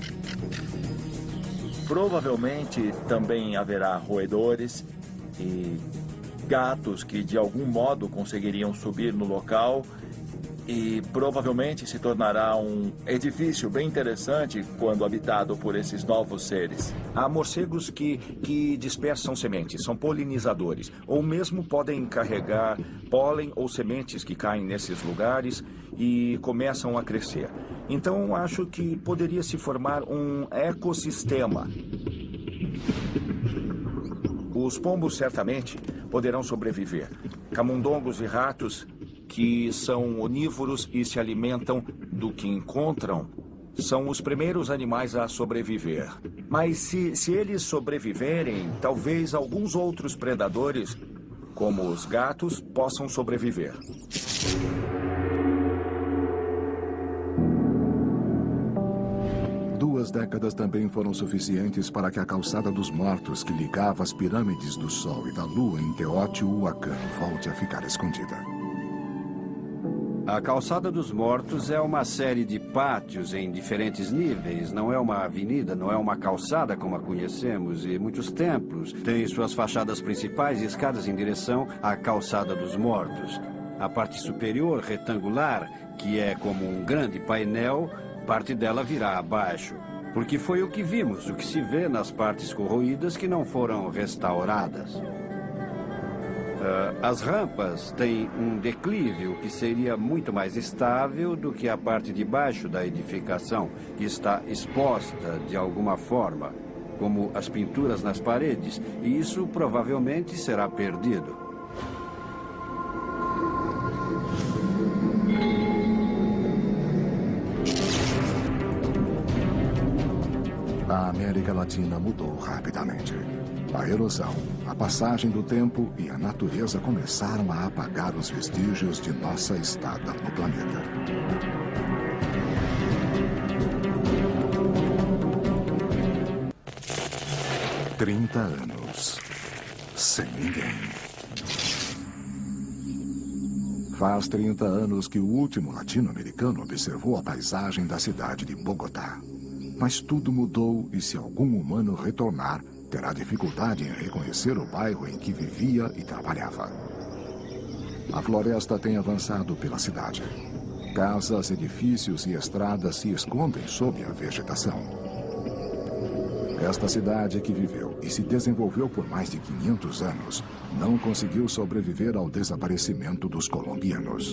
Provavelmente também haverá roedores e gatos que de algum modo conseguiriam subir no local e provavelmente se tornará um edifício bem interessante quando habitado por esses novos seres. Há morcegos que dispersam sementes, são polinizadores, ou mesmo podem carregar pólen ou sementes que caem nesses lugares e começam a crescer. Então, acho que poderia se formar um ecossistema. Os pombos certamente poderão sobreviver. Camundongos e ratos, que são onívoros e se alimentam do que encontram, são os primeiros animais a sobreviver. Mas se eles sobreviverem, talvez alguns outros predadores, como os gatos, possam sobreviver. Duas décadas também foram suficientes para que a Calçada dos Mortos, que ligava as pirâmides do Sol e da Lua em Teotihuacan, volte a ficar escondida. A Calçada dos Mortos é uma série de pátios em diferentes níveis. Não é uma avenida, não é uma calçada como a conhecemos. E muitos templos têm suas fachadas principais e escadas em direção à Calçada dos Mortos. A parte superior, retangular, que é como um grande painel, parte dela virá abaixo. Porque foi o que vimos, o que se vê nas partes corroídas que não foram restauradas. As rampas têm um declive, que seria muito mais estável do que a parte de baixo da edificação, que está exposta de alguma forma, como as pinturas nas paredes, e isso provavelmente será perdido. A América Latina mudou rapidamente. A erosão, a passagem do tempo e a natureza começaram a apagar os vestígios de nossa estada no planeta. "30 anos sem ninguém." Faz 30 anos que o último latino-americano observou a paisagem da cidade de Bogotá. Mas tudo mudou e se algum humano retornar, terá dificuldade em reconhecer o bairro em que vivia e trabalhava. A floresta tem avançado pela cidade. Casas, edifícios e estradas se escondem sob a vegetação. Esta cidade que viveu e se desenvolveu por mais de 500 anos não conseguiu sobreviver ao desaparecimento dos colombianos.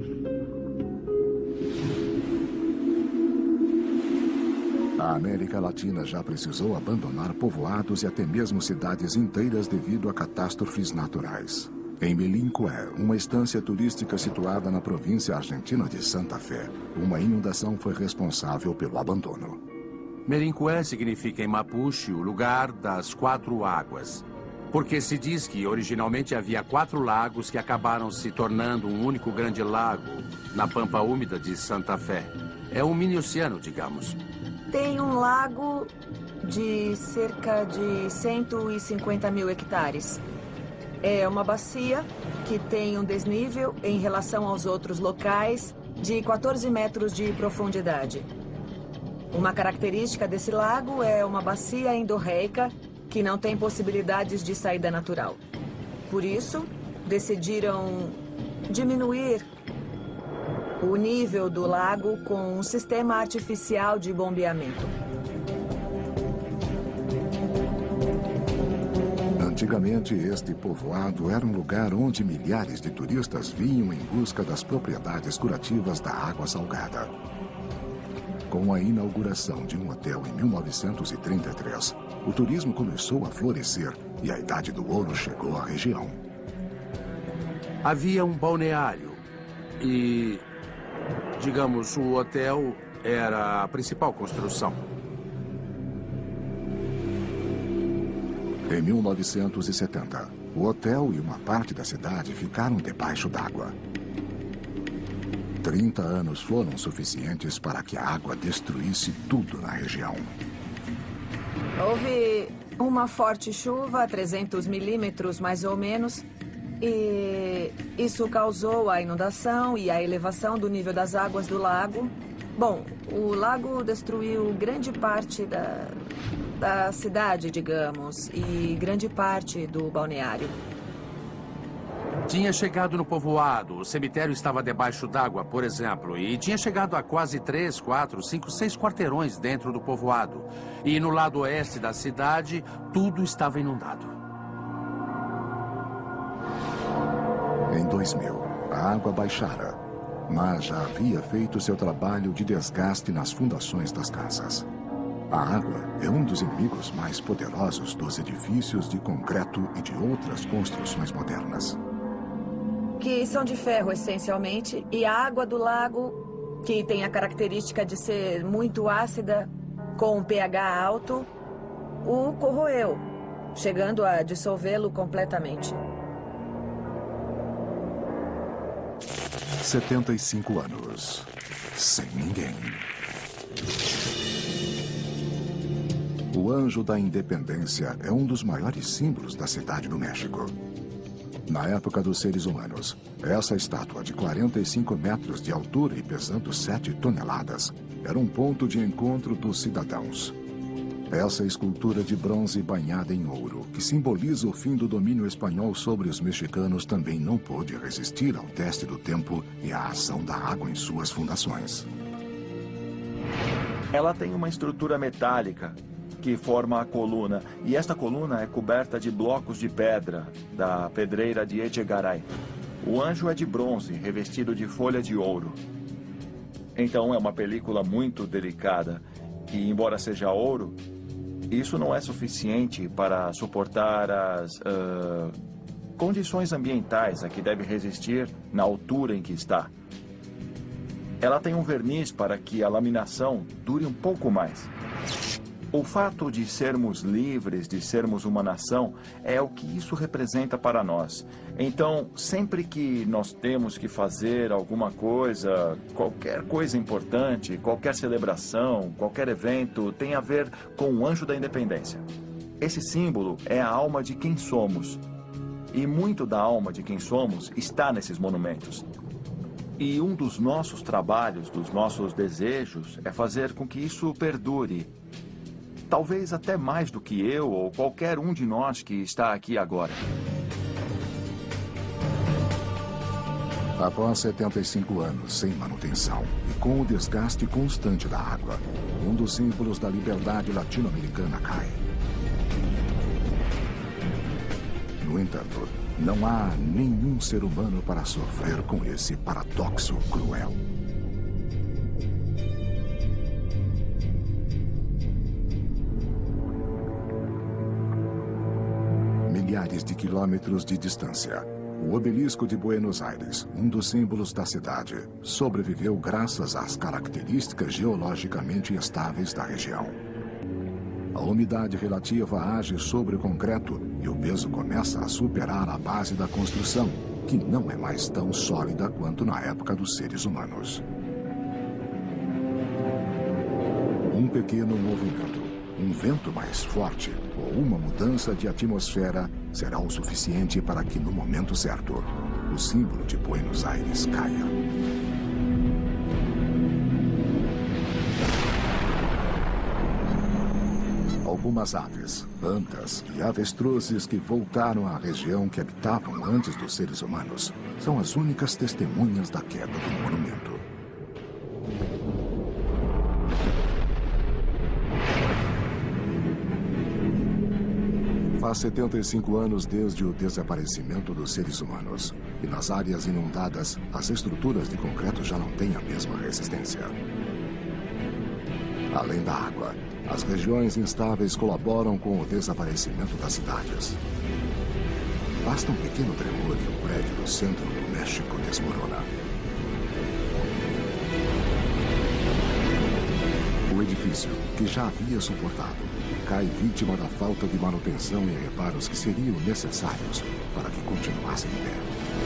A América Latina já precisou abandonar povoados e até mesmo cidades inteiras devido a catástrofes naturais. Em Melincué, uma estância turística situada na província argentina de Santa Fé, uma inundação foi responsável pelo abandono. Melincué significa em Mapuche o lugar das 4 águas. Porque se diz que originalmente havia 4 lagos que acabaram se tornando um único grande lago na pampa úmida de Santa Fé. É um mini-oceano, digamos. Tem um lago de cerca de 150 mil hectares. É uma bacia que tem um desnível em relação aos outros locais de 14 metros de profundidade. Uma característica desse lago é uma bacia endorreica que não tem possibilidades de saída natural. Por isso, decidiram diminuir o nível do lago com um sistema artificial de bombeamento. Antigamente, este povoado era um lugar onde milhares de turistas vinham em busca das propriedades curativas da água salgada. Com a inauguração de um hotel em 1933, o turismo começou a florescer e a Idade do Ouro chegou à região. Havia um balneário e, digamos, o hotel era a principal construção. Em 1970, o hotel e uma parte da cidade ficaram debaixo d'água. 30 anos foram suficientes para que a água destruísse tudo na região. Houve uma forte chuva, 300 milímetros mais ou menos, e isso causou a inundação e a elevação do nível das águas do lago. Bom, o lago destruiu grande parte da cidade, digamos, e grande parte do balneário. Tinha chegado no povoado, o cemitério estava debaixo d'água, por exemplo, e tinha chegado a quase 3, 4, 5, 6 quarteirões dentro do povoado. E no lado oeste da cidade, tudo estava inundado. Em 2000, a água baixara, mas já havia feito seu trabalho de desgaste nas fundações das casas. A água é um dos inimigos mais poderosos dos edifícios de concreto e de outras construções modernas. Que são de ferro, essencialmente, e a água do lago, que tem a característica de ser muito ácida, com um pH alto, o corroeu, chegando a dissolvê-lo completamente. 75 anos, sem ninguém. O Anjo da Independência é um dos maiores símbolos da cidade do México. Na época dos seres humanos, essa estátua de 45 metros de altura e pesando 7 toneladas era um ponto de encontro dos cidadãos. Essa escultura de bronze banhada em ouro, que simboliza o fim do domínio espanhol sobre os mexicanos, também não pôde resistir ao teste do tempo e à ação da água em suas fundações. Ela tem uma estrutura metálica que forma a coluna, e esta coluna é coberta de blocos de pedra da pedreira de Echegaray. O anjo é de bronze, revestido de folha de ouro. Então é uma película muito delicada, e embora seja ouro, isso não é suficiente para suportar as condições ambientais a que deve resistir na altura em que está. Ela tem um verniz para que a laminação dure um pouco mais. O fato de sermos livres, de sermos uma nação, é o que isso representa para nós. Então, sempre que nós temos que fazer alguma coisa, qualquer coisa importante, qualquer celebração, qualquer evento, tem a ver com o Anjo da Independência. Esse símbolo é a alma de quem somos. E muito da alma de quem somos está nesses monumentos. E um dos nossos trabalhos, dos nossos desejos, é fazer com que isso perdure. Talvez até mais do que eu ou qualquer um de nós que está aqui agora. Após 75 anos sem manutenção e com o desgaste constante da água, um dos símbolos da liberdade latino-americana cai. No entanto, não há nenhum ser humano para sofrer com esse paradoxo cruel. Milhares de quilômetros de distância, o obelisco de Buenos Aires, um dos símbolos da cidade, sobreviveu graças às características geologicamente estáveis da região. A umidade relativa age sobre o concreto e o peso começa a superar a base da construção, que não é mais tão sólida quanto na época dos seres humanos. Um pequeno movimento, um vento mais forte ou uma mudança de atmosfera será o suficiente para que, no momento certo, o símbolo de Buenos Aires caia. Algumas aves, antas e avestruzes que voltaram à região que habitavam antes dos seres humanos são as únicas testemunhas da queda do monumento. Faz 75 anos desde o desaparecimento dos seres humanos. E nas áreas inundadas, as estruturas de concreto já não têm a mesma resistência. Além da água, as regiões instáveis colaboram com o desaparecimento das cidades. Basta um pequeno tremor e o prédio do centro do México desmorona. O edifício, que já havia suportado, cai vítima da falta de manutenção e reparos que seriam necessários para que continuasse em pé.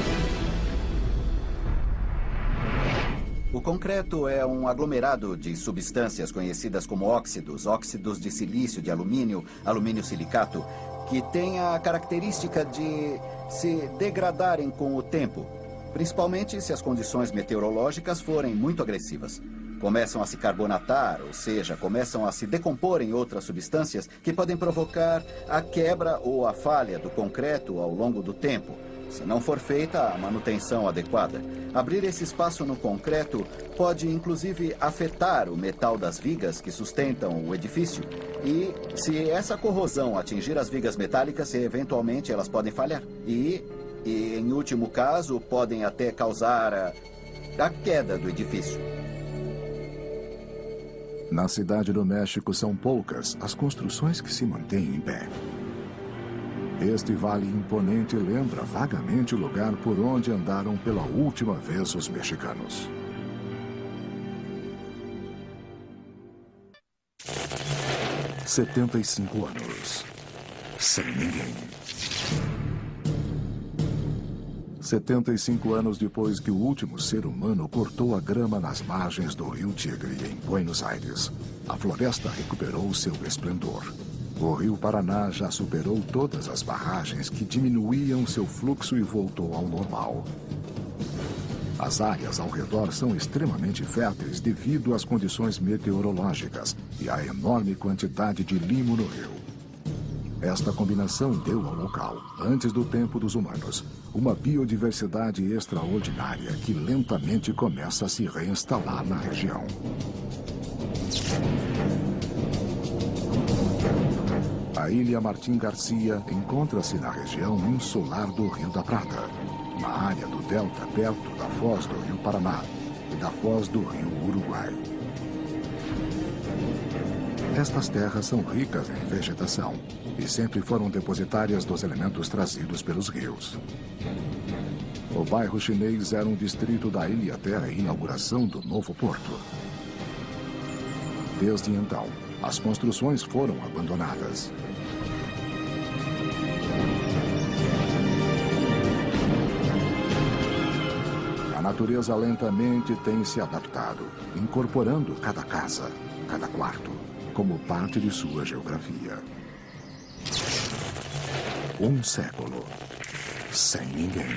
O concreto é um aglomerado de substâncias conhecidas como óxidos, óxidos de silício, de alumínio, alumínio silicato, que têm a característica de se degradarem com o tempo, principalmente se as condições meteorológicas forem muito agressivas. Começam a se carbonatar, ou seja, começam a se decompor em outras substâncias que podem provocar a quebra ou a falha do concreto ao longo do tempo, se não for feita a manutenção adequada. Abrir esse espaço no concreto pode, inclusive, afetar o metal das vigas que sustentam o edifício. E, se essa corrosão atingir as vigas metálicas, eventualmente elas podem falhar. E em último caso, podem até causar a queda do edifício. Na cidade do México são poucas as construções que se mantêm em pé. Este vale imponente lembra vagamente o lugar por onde andaram pela última vez os mexicanos. – 75 anos. Sem ninguém. 75 anos depois que o último ser humano cortou a grama nas margens do Rio Tigre, em Buenos Aires, a floresta recuperou seu esplendor. O Rio Paraná já superou todas as barragens que diminuíam seu fluxo e voltou ao normal. As áreas ao redor são extremamente férteis devido às condições meteorológicas e à enorme quantidade de limo no rio. Esta combinação deu ao local, antes do tempo dos humanos, uma biodiversidade extraordinária que lentamente começa a se reinstalar na região. A Ilha Martim Garcia encontra-se na região insular do Rio da Prata, na área do delta perto da foz do Rio Paraná e da foz do Rio Uruguai. Estas terras são ricas em vegetação e sempre foram depositárias dos elementos trazidos pelos rios. O bairro chinês era um distrito da ilha até a inauguração do novo porto. Desde então, as construções foram abandonadas. A natureza lentamente tem se adaptado, incorporando cada casa, cada quarto, como parte de sua geografia. Um século sem ninguém.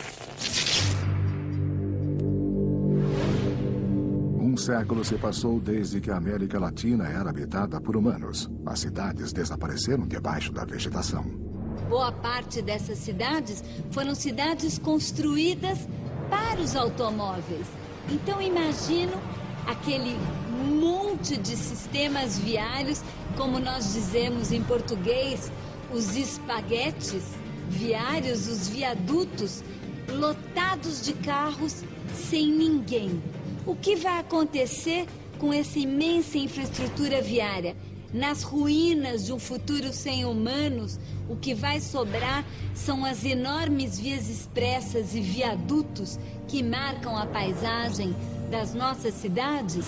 Um século se passou desde que a América Latina era habitada por humanos. As cidades desapareceram debaixo da vegetação. Boa parte dessas cidades foram cidades construídas para os automóveis. Então imagino aquele monte de sistemas viários, como nós dizemos em português, os espaguetes viários, os viadutos, lotados de carros sem ninguém. O que vai acontecer com essa imensa infraestrutura viária? Nas ruínas de um futuro sem humanos, o que vai sobrar são as enormes vias expressas e viadutos que marcam a paisagem das nossas cidades?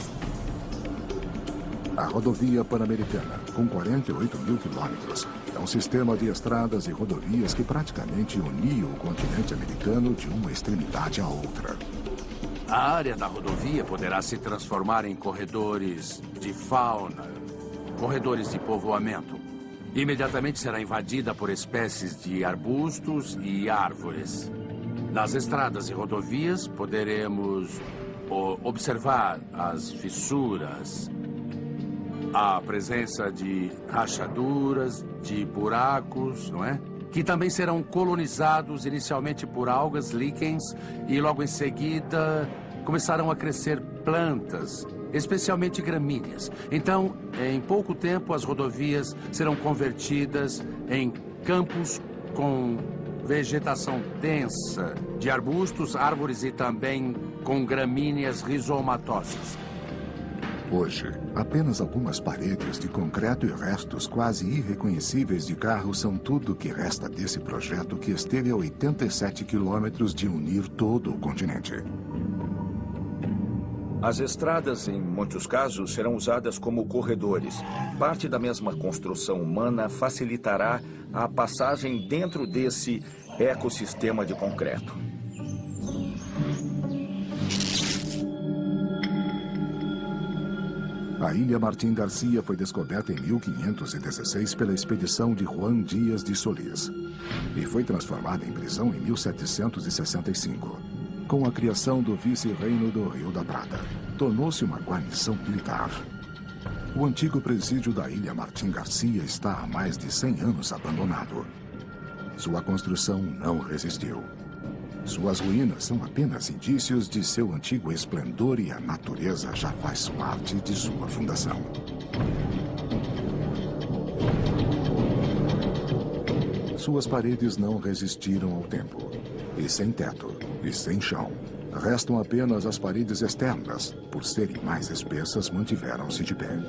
A rodovia Pan-Americana, com 48 mil quilômetros, é um sistema de estradas e rodovias que praticamente unia o continente americano de uma extremidade à outra. A área da rodovia poderá se transformar em corredores de fauna, corredores de povoamento. Imediatamente será invadida por espécies de arbustos e árvores. Nas estradas e rodovias poderemos observar as fissuras, a presença de rachaduras, de buracos, não é? Que também serão colonizados inicialmente por algas, líquens, e logo em seguida começarão a crescer plantas, especialmente gramíneas. Então, em pouco tempo, as rodovias serão convertidas em campos com vegetação densa de arbustos, árvores e também com gramíneas rizomatosas. Hoje, apenas algumas paredes de concreto e restos quase irreconhecíveis de carros são tudo o que resta desse projeto que esteve a 87 quilômetros de unir todo o continente. As estradas, em muitos casos, serão usadas como corredores. Parte da mesma construção humana facilitará a passagem dentro desse ecossistema de concreto. A Ilha Martín Garcia foi descoberta em 1516 pela expedição de Juan Díaz de Solís e foi transformada em prisão em 1765. Com a criação do vice-reino do Rio da Prata, tornou-se uma guarnição militar. O antigo presídio da Ilha Martín Garcia está há mais de 100 anos abandonado. Sua construção não resistiu. Suas ruínas são apenas indícios de seu antigo esplendor e a natureza já faz parte de sua fundação. Suas paredes não resistiram ao tempo. E sem teto, e sem chão, restam apenas as paredes externas, por serem mais espessas, mantiveram-se de pé.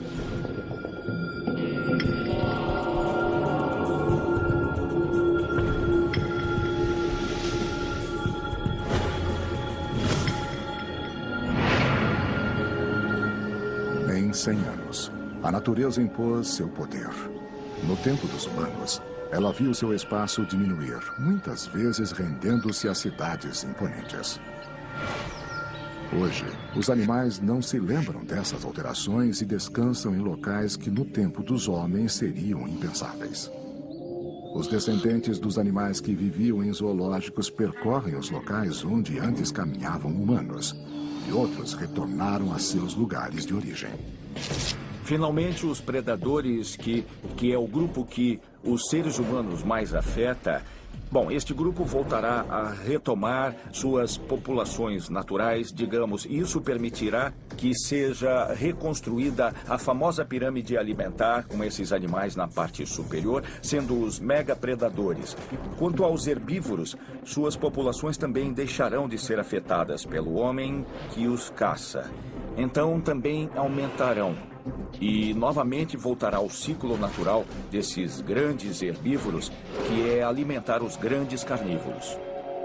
Em 100 anos, a natureza impôs seu poder. No tempo dos humanos, ela viu seu espaço diminuir, muitas vezes rendendo-se a cidades imponentes. Hoje, os animais não se lembram dessas alterações e descansam em locais que no tempo dos homens seriam impensáveis. Os descendentes dos animais que viviam em zoológicos percorrem os locais onde antes caminhavam humanos, e outros retornaram a seus lugares de origem. Finalmente, os predadores, que é o grupo que os seres humanos mais afeta, bom, este grupo voltará a retomar suas populações naturais, digamos. Isso permitirá que seja reconstruída a famosa pirâmide alimentar, com esses animais na parte superior, sendo os megapredadores. Quanto aos herbívoros, suas populações também deixarão de ser afetadas pelo homem que os caça. Então, também aumentarão. E, novamente, voltará ao ciclo natural desses grandes herbívoros, que é alimentar os grandes carnívoros.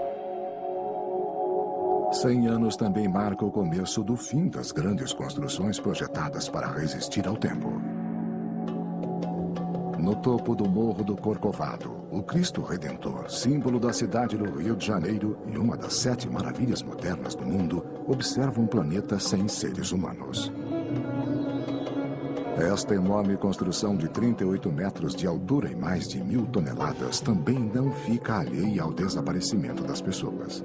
100 anos também marca o começo do fim das grandes construções projetadas para resistir ao tempo. No topo do Morro do Corcovado, o Cristo Redentor, símbolo da cidade do Rio de Janeiro e uma das 7 maravilhas modernas do mundo, observa um planeta sem seres humanos. Esta enorme construção de 38 metros de altura e mais de 1000 toneladas também não fica alheia ao desaparecimento das pessoas.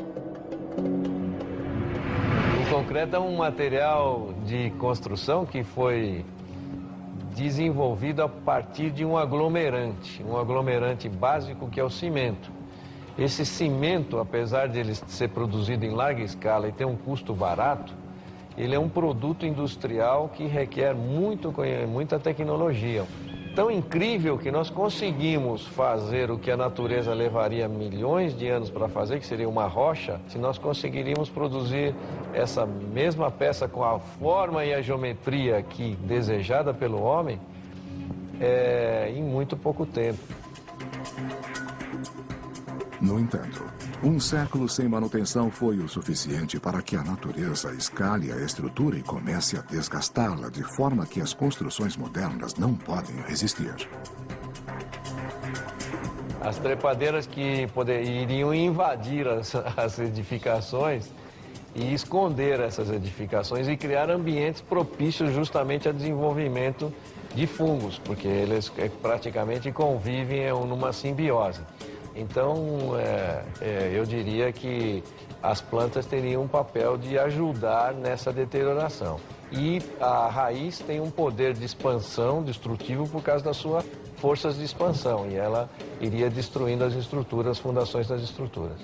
O concreto é um material de construção que foi desenvolvido a partir de um aglomerante básico que é o cimento. Esse cimento, apesar de ele ser produzido em larga escala e ter um custo barato, ele é um produto industrial que requer muita tecnologia. Tão incrível que nós conseguimos fazer o que a natureza levaria milhões de anos para fazer, que seria uma rocha, se nós conseguiríamos produzir essa mesma peça com a forma e a geometria aqui desejada pelo homem em muito pouco tempo. No entanto, um século sem manutenção foi o suficiente para que a natureza escale a estrutura e comece a desgastá-la de forma que as construções modernas não podem resistir. As trepadeiras que iriam invadir as edificações e esconder essas edificações e criar ambientes propícios justamente ao desenvolvimento de fungos, porque eles praticamente convivem numa simbiose. Então, eu diria que as plantas teriam um papel de ajudar nessa deterioração. E a raiz tem um poder de expansão destrutivo por causa das suas forças de expansão, e ela iria destruindo as estruturas, as fundações das estruturas.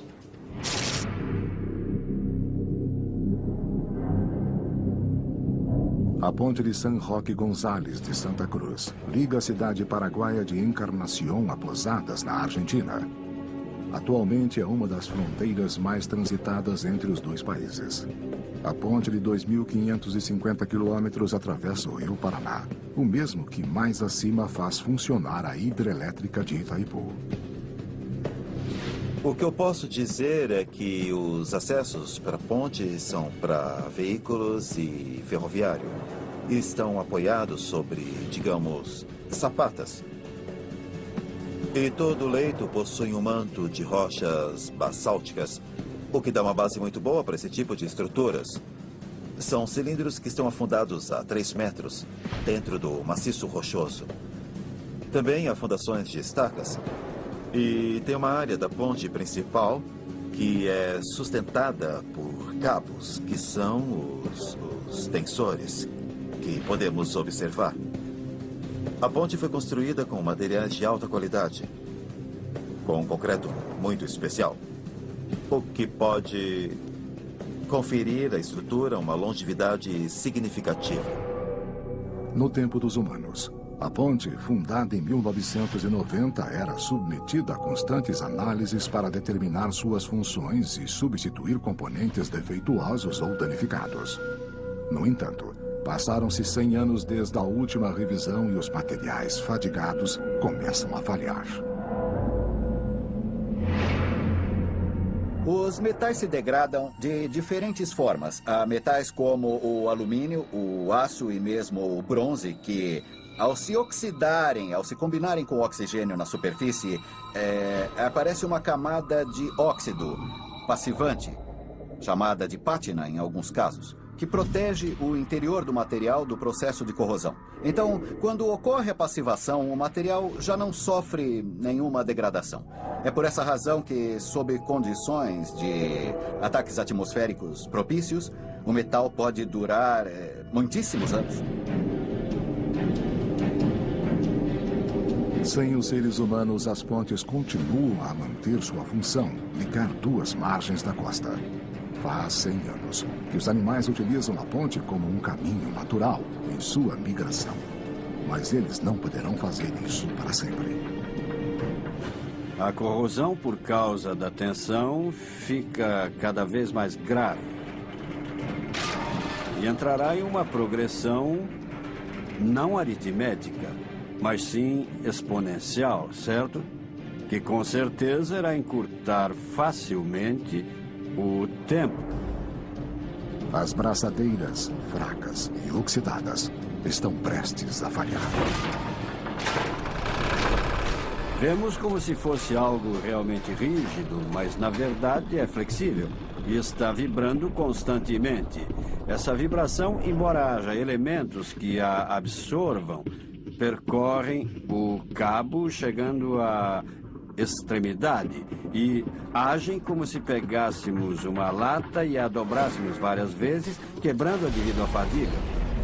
A ponte de San Roque González de Santa Cruz liga a cidade paraguaia de Encarnación a Posadas, na Argentina. Atualmente é uma das fronteiras mais transitadas entre os dois países. A ponte de 2.550 quilômetros atravessa o Rio Paraná, o mesmo que mais acima faz funcionar a hidrelétrica de Itaipu. O que eu posso dizer é que os acessos para a ponte são para veículos e ferroviário. E estão apoiados sobre, digamos, sapatas. E todo o leito possui um manto de rochas basálticas, o que dá uma base muito boa para esse tipo de estruturas. São cilindros que estão afundados a 3 metros, dentro do maciço rochoso. Também há fundações de estacas. E tem uma área da ponte principal que é sustentada por cabos, que são os tensores, que podemos observar. A ponte foi construída com materiais de alta qualidade, com um concreto muito especial, o que pode conferir à estrutura uma longevidade significativa. No tempo dos humanos, a ponte, fundada em 1990, era submetida a constantes análises para determinar suas funções e substituir componentes defeituosos ou danificados. No entanto, passaram-se 100 anos desde a última revisão e os materiais fadigados começam a falhar. Os metais se degradam de diferentes formas. Há metais como o alumínio, o aço e mesmo o bronze que, ao se oxidarem, ao se combinarem com o oxigênio na superfície, aparece uma camada de óxido passivante, chamada de pátina em alguns casos, que protege o interior do material do processo de corrosão. Então, quando ocorre a passivação, o material já não sofre nenhuma degradação. É por essa razão que, sob condições de ataques atmosféricos propícios, o metal pode durar muitíssimos anos. Sem os seres humanos, as pontes continuam a manter sua função, ligar duas margens da costa. Faz 100 anos que os animais utilizam a ponte como um caminho natural em sua migração. Mas eles não poderão fazer isso para sempre. A corrosão por causa da tensão fica cada vez mais grave. E entrará em uma progressão não aritmética, mas sim exponencial, certo? Que com certeza irá encurtar facilmente o tempo. As braçadeiras, fracas e oxidadas, estão prestes a falhar. Vemos como se fosse algo realmente rígido, mas na verdade é flexível e está vibrando constantemente. Essa vibração, embora haja elementos que a absorvam, percorrem o cabo chegando à extremidade e agem como se pegássemos uma lata e a dobrássemos várias vezes, quebrando-a devido à fadiga.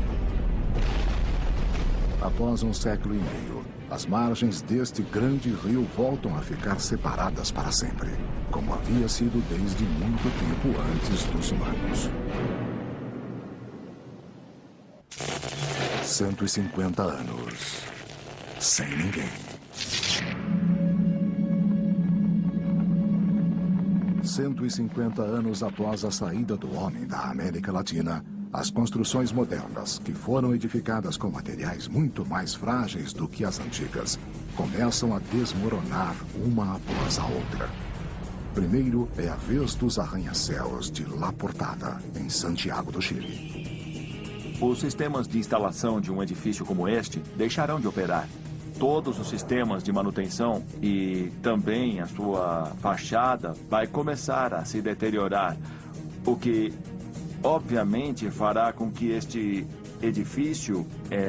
Após um século e meio, as margens deste grande rio voltam a ficar separadas para sempre, como havia sido desde muito tempo antes dos humanos. 150 anos sem ninguém. 150 anos após a saída do homem da América Latina, as construções modernas, que foram edificadas com materiais muito mais frágeis do que as antigas, começam a desmoronar uma após a outra. Primeiro é a vez dos arranha-céus de La Portada, em Santiago do Chile. Os sistemas de instalação de um edifício como este deixarão de operar. Todos os sistemas de manutenção e também a sua fachada vai começar a se deteriorar, o que obviamente fará com que este edifício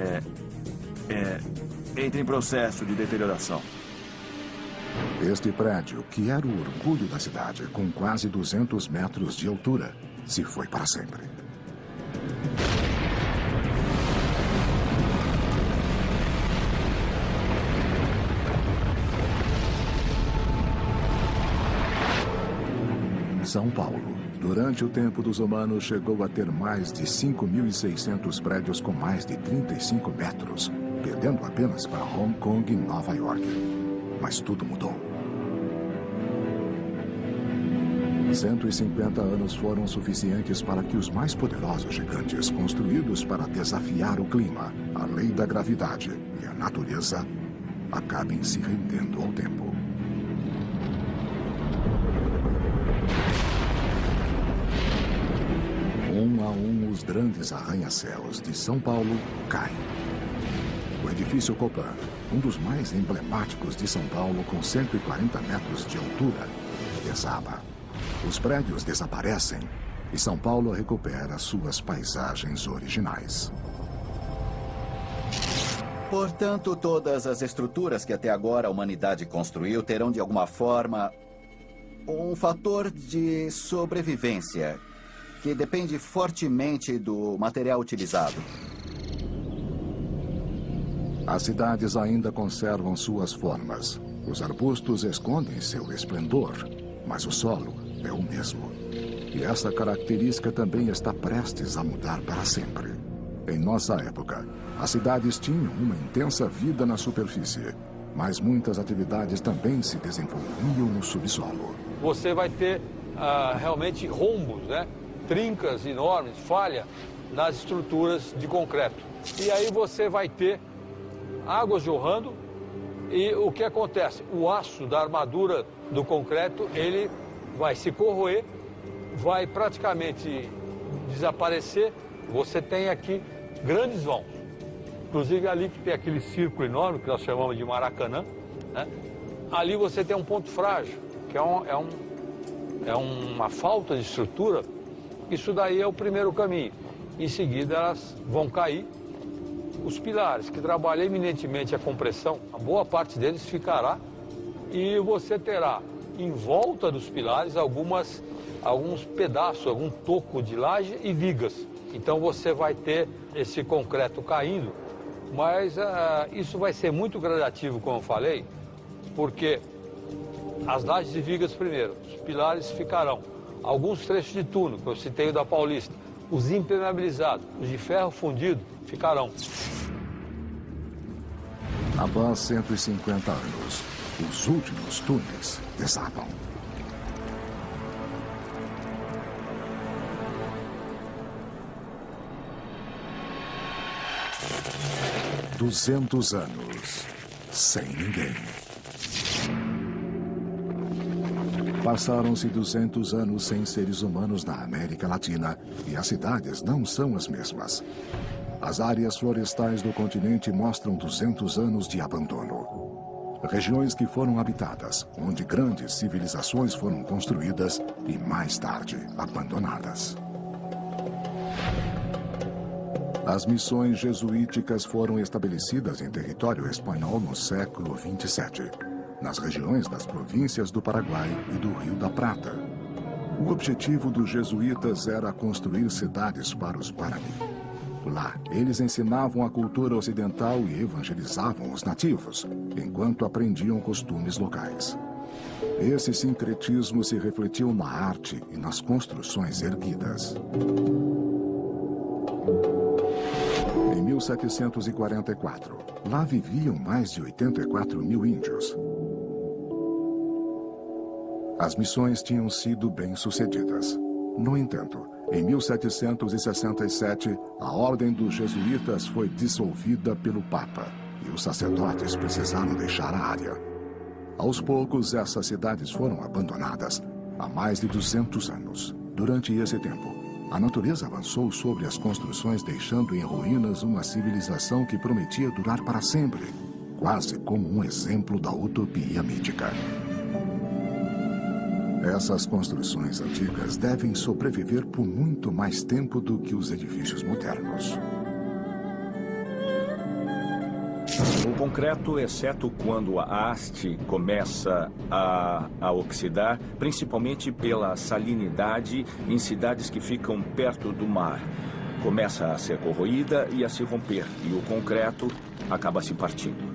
entre em processo de deterioração. Este prédio, que era o orgulho da cidade, com quase 200 metros de altura, se foi para sempre. São Paulo, durante o tempo dos humanos, chegou a ter mais de 5.600 prédios com mais de 35 metros, perdendo apenas para Hong Kong e Nova York. Mas tudo mudou. 150 anos foram suficientes para que os mais poderosos gigantes, construídos para desafiar o clima, a lei da gravidade e a natureza, acabem se rendendo ao tempo. Um a um, os grandes arranha-céus de São Paulo caem. O edifício Copan, um dos mais emblemáticos de São Paulo, com 140 metros de altura, desaba. Os prédios desaparecem e São Paulo recupera suas paisagens originais. Portanto, todas as estruturas que até agora a humanidade construiu terão, de alguma forma, um fator de sobrevivência que depende fortemente do material utilizado. As cidades ainda conservam suas formas. Os arbustos escondem seu esplendor, mas o solo é o mesmo. E essa característica também está prestes a mudar para sempre. Em nossa época, as cidades tinham uma intensa vida na superfície, mas muitas atividades também se desenvolviam no subsolo. Você vai ter realmente rombos, né? Trincas enormes, falha nas estruturas de concreto. E aí você vai ter águas jorrando e o que acontece? O aço da armadura do concreto, ele vai se corroer, vai praticamente desaparecer. Você tem aqui grandes vãos. Inclusive ali que tem aquele círculo enorme que nós chamamos de Maracanã, né? Ali você tem um ponto frágil, que é uma falta de estrutura. Isso daí é o primeiro caminho. Em seguida, elas vão cair. Os pilares, que trabalham eminentemente a compressão, a boa parte deles ficará. E você terá, em volta dos pilares, alguns pedaços, algum toco de laje e vigas. Então, você vai ter esse concreto caindo. Mas isso vai ser muito gradativo, como eu falei, porque as lajes e vigas primeiro, os pilares ficarão. Alguns trechos de túnel, que eu citei o da Paulista, os impermeabilizados, os de ferro fundido, ficarão. Após 150 anos, os últimos túneis desabam. « 200 anos sem ninguém. Passaram-se 200 anos sem seres humanos na América Latina e as cidades não são as mesmas. As áreas florestais do continente mostram 200 anos de abandono. Regiões que foram habitadas, onde grandes civilizações foram construídas e, mais tarde, abandonadas. As missões jesuíticas foram estabelecidas em território espanhol no século 27, nas regiões das províncias do Paraguai e do Rio da Prata. O objetivo dos jesuítas era construir cidades para os Guarani. Lá, eles ensinavam a cultura ocidental e evangelizavam os nativos, enquanto aprendiam costumes locais. Esse sincretismo se refletiu na arte e nas construções erguidas. Em 1744, lá viviam mais de 84 mil índios. As missões tinham sido bem-sucedidas. No entanto, em 1767, a Ordem dos Jesuítas foi dissolvida pelo Papa e os sacerdotes precisaram deixar a área. Aos poucos, essas cidades foram abandonadas há mais de 200 anos. Durante esse tempo, a natureza avançou sobre as construções, deixando em ruínas uma civilização que prometia durar para sempre, quase como um exemplo da utopia mítica. Essas construções antigas devem sobreviver por muito mais tempo do que os edifícios modernos. O concreto, exceto quando a haste começa a oxidar, principalmente pela salinidade em cidades que ficam perto do mar, começa a ser corroída e a se romper, e o concreto acaba se partindo.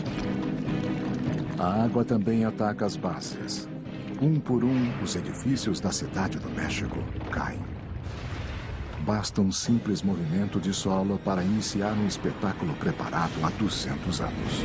A água também ataca as bases. Um por um, os edifícios da cidade do México caem. Basta um simples movimento de solo para iniciar um espetáculo preparado há 200 anos.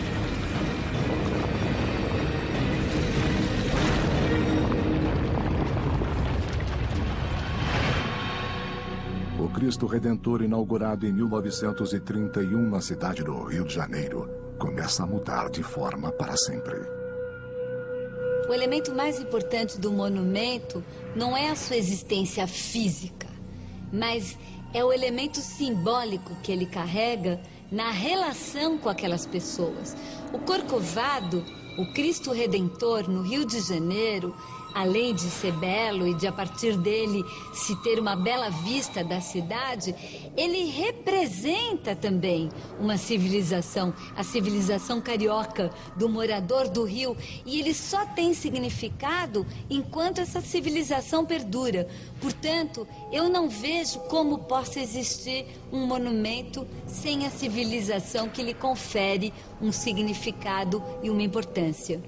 O Cristo Redentor, inaugurado em 1931 na cidade do Rio de Janeiro, começa a mudar de forma para sempre. O elemento mais importante do monumento não é a sua existência física, mas é o elemento simbólico que ele carrega na relação com aquelas pessoas. O Corcovado, o Cristo Redentor no Rio de Janeiro, além de ser belo e de a partir dele se ter uma bela vista da cidade, ele representa também uma civilização, a civilização carioca do morador do Rio, e ele só tem significado enquanto essa civilização perdura. Portanto, eu não vejo como possa existir um monumento sem a civilização que lhe confere um significado e uma importância.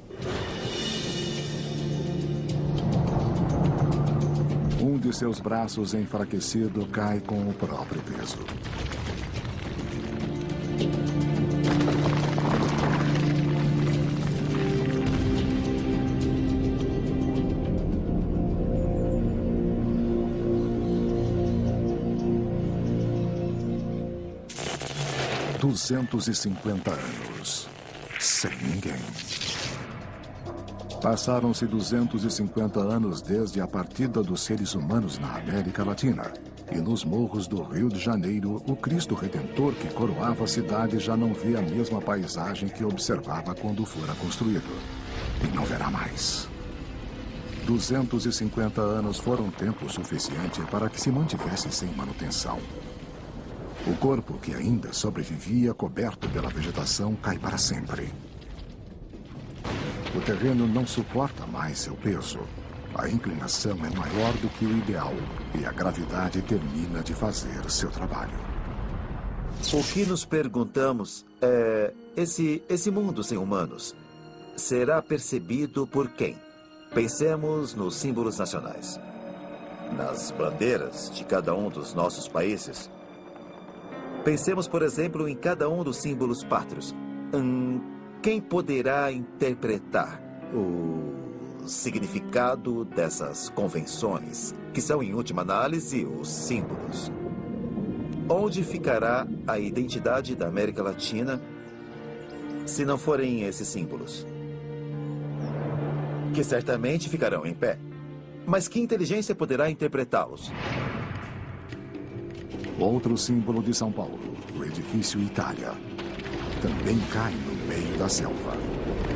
Um de seus braços enfraquecido cai com o próprio peso. – 250 anos sem ninguém. Passaram-se 250 anos desde a partida dos seres humanos na América Latina. E nos morros do Rio de Janeiro, o Cristo Redentor que coroava a cidade já não vê a mesma paisagem que observava quando fora construído. E não verá mais. 250 anos foram tempo suficiente para que se mantivesse sem manutenção. O corpo que ainda sobrevivia, coberto pela vegetação, cai para sempre. O terreno não suporta mais seu peso. A inclinação é maior do que o ideal e a gravidade termina de fazer seu trabalho. O que nos perguntamos é: esse mundo sem humanos será percebido por quem? Pensemos nos símbolos nacionais, nas bandeiras de cada um dos nossos países. Pensemos, por exemplo, em cada um dos símbolos pátrios. Quem poderá interpretar o significado dessas convenções, que são, em última análise, os símbolos? Onde ficará a identidade da América Latina se não forem esses símbolos? Que certamente ficarão em pé. Mas que inteligência poderá interpretá-los? Outro símbolo de São Paulo, o edifício Itália, também cai no meio da selva.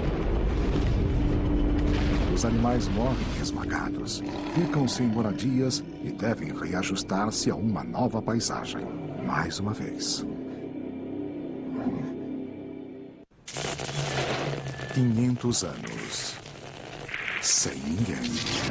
Os animais morrem esmagados, ficam sem moradias e devem reajustar-se a uma nova paisagem, mais uma vez. 500 anos. Sem ninguém.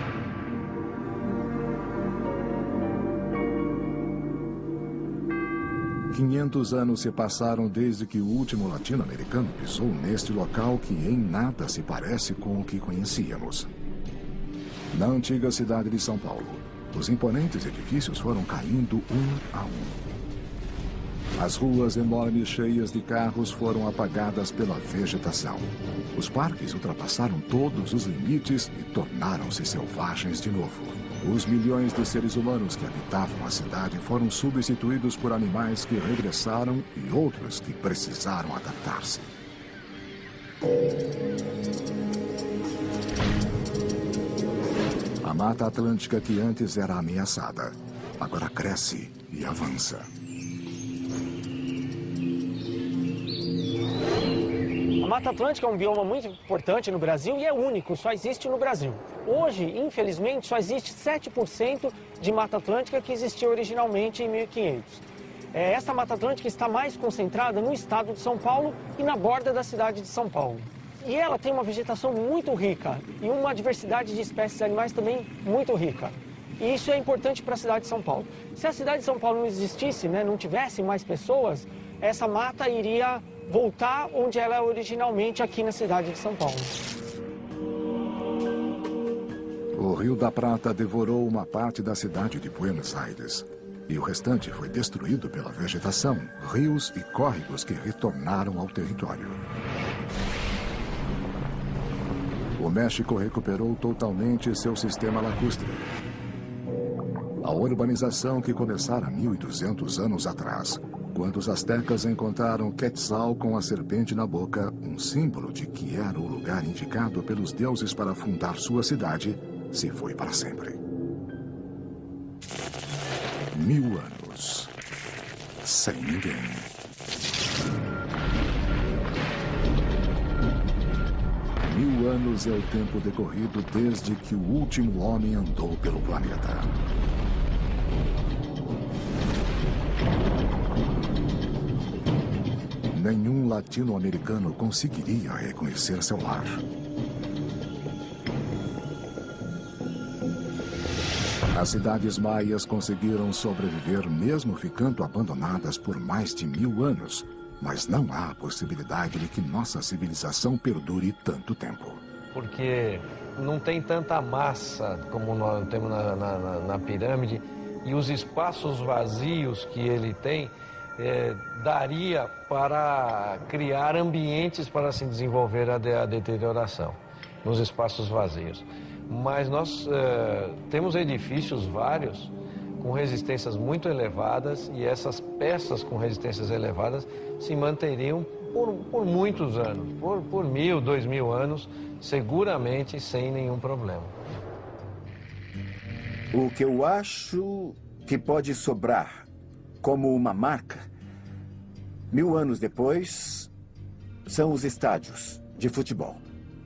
Quinhentos anos se passaram desde que o último latino-americano pisou neste local que em nada se parece com o que conhecíamos. Na antiga cidade de São Paulo, os imponentes edifícios foram caindo um a um. As ruas enormes cheias de carros foram apagadas pela vegetação. Os parques ultrapassaram todos os limites e tornaram-se selvagens de novo. Os milhões de seres humanos que habitavam a cidade foram substituídos por animais que regressaram e outros que precisaram adaptar-se. A Mata Atlântica, que antes era ameaçada, agora cresce e avança. A Mata Atlântica é um bioma muito importante no Brasil e é único, só existe no Brasil. Hoje, infelizmente, só existe 7% de Mata Atlântica que existia originalmente em 1500. Essa Mata Atlântica está mais concentrada no estado de São Paulo e na borda da cidade de São Paulo. E ela tem uma vegetação muito rica e uma diversidade de espécies animais também muito rica. E isso é importante para a cidade de São Paulo. Se a cidade de São Paulo não existisse, não tivesse mais pessoas, essa mata iria voltar onde ela é originalmente, aqui na cidade de São Paulo. O Rio da Prata devorou uma parte da cidade de Buenos Aires. E o restante foi destruído pela vegetação, rios e córregos que retornaram ao território. O México recuperou totalmente seu sistema lacustre. A urbanização que começara 1.200 anos atrás, quando os astecas encontraram Quetzal com a serpente na boca, um símbolo de que era o lugar indicado pelos deuses para fundar sua cidade, se foi para sempre. 1000 anos. Sem ninguém. Mil anos é o tempo decorrido desde que o último homem andou pelo planeta. Nenhum latino-americano conseguiria reconhecer seu lar. As cidades maias conseguiram sobreviver mesmo ficando abandonadas por mais de 1000 anos, mas não há possibilidade de que nossa civilização perdure tanto tempo. Porque não tem tanta massa como nós temos na pirâmide, e os espaços vazios que ele tem daria para criar ambientes para se desenvolver a deterioração nos espaços vazios. Mas nós temos edifícios vários com resistências muito elevadas, e essas peças com resistências elevadas se manteriam por muitos anos, por 1000, 2000 anos, seguramente sem nenhum problema. O que eu acho que pode sobrar como uma marca, 1000 anos depois, são os estádios de futebol.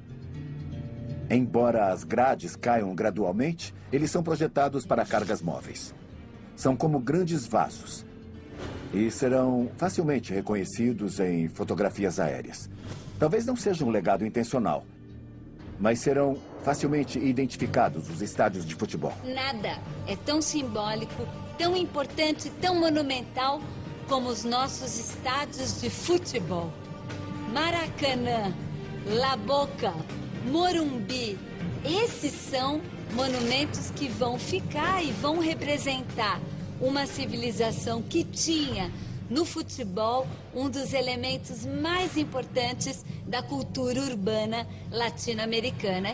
Embora as grades caiam gradualmente, eles são projetados para cargas móveis. São como grandes vasos e serão facilmente reconhecidos em fotografias aéreas. Talvez não seja um legado intencional, mas serão facilmente identificados os estádios de futebol. Nada é tão simbólico, tão importante, tão monumental como os nossos estádios de futebol. Maracanã, La Boca, Morumbi, esses são monumentos que vão ficar e vão representar uma civilização que tinha no futebol um dos elementos mais importantes da cultura urbana latino-americana.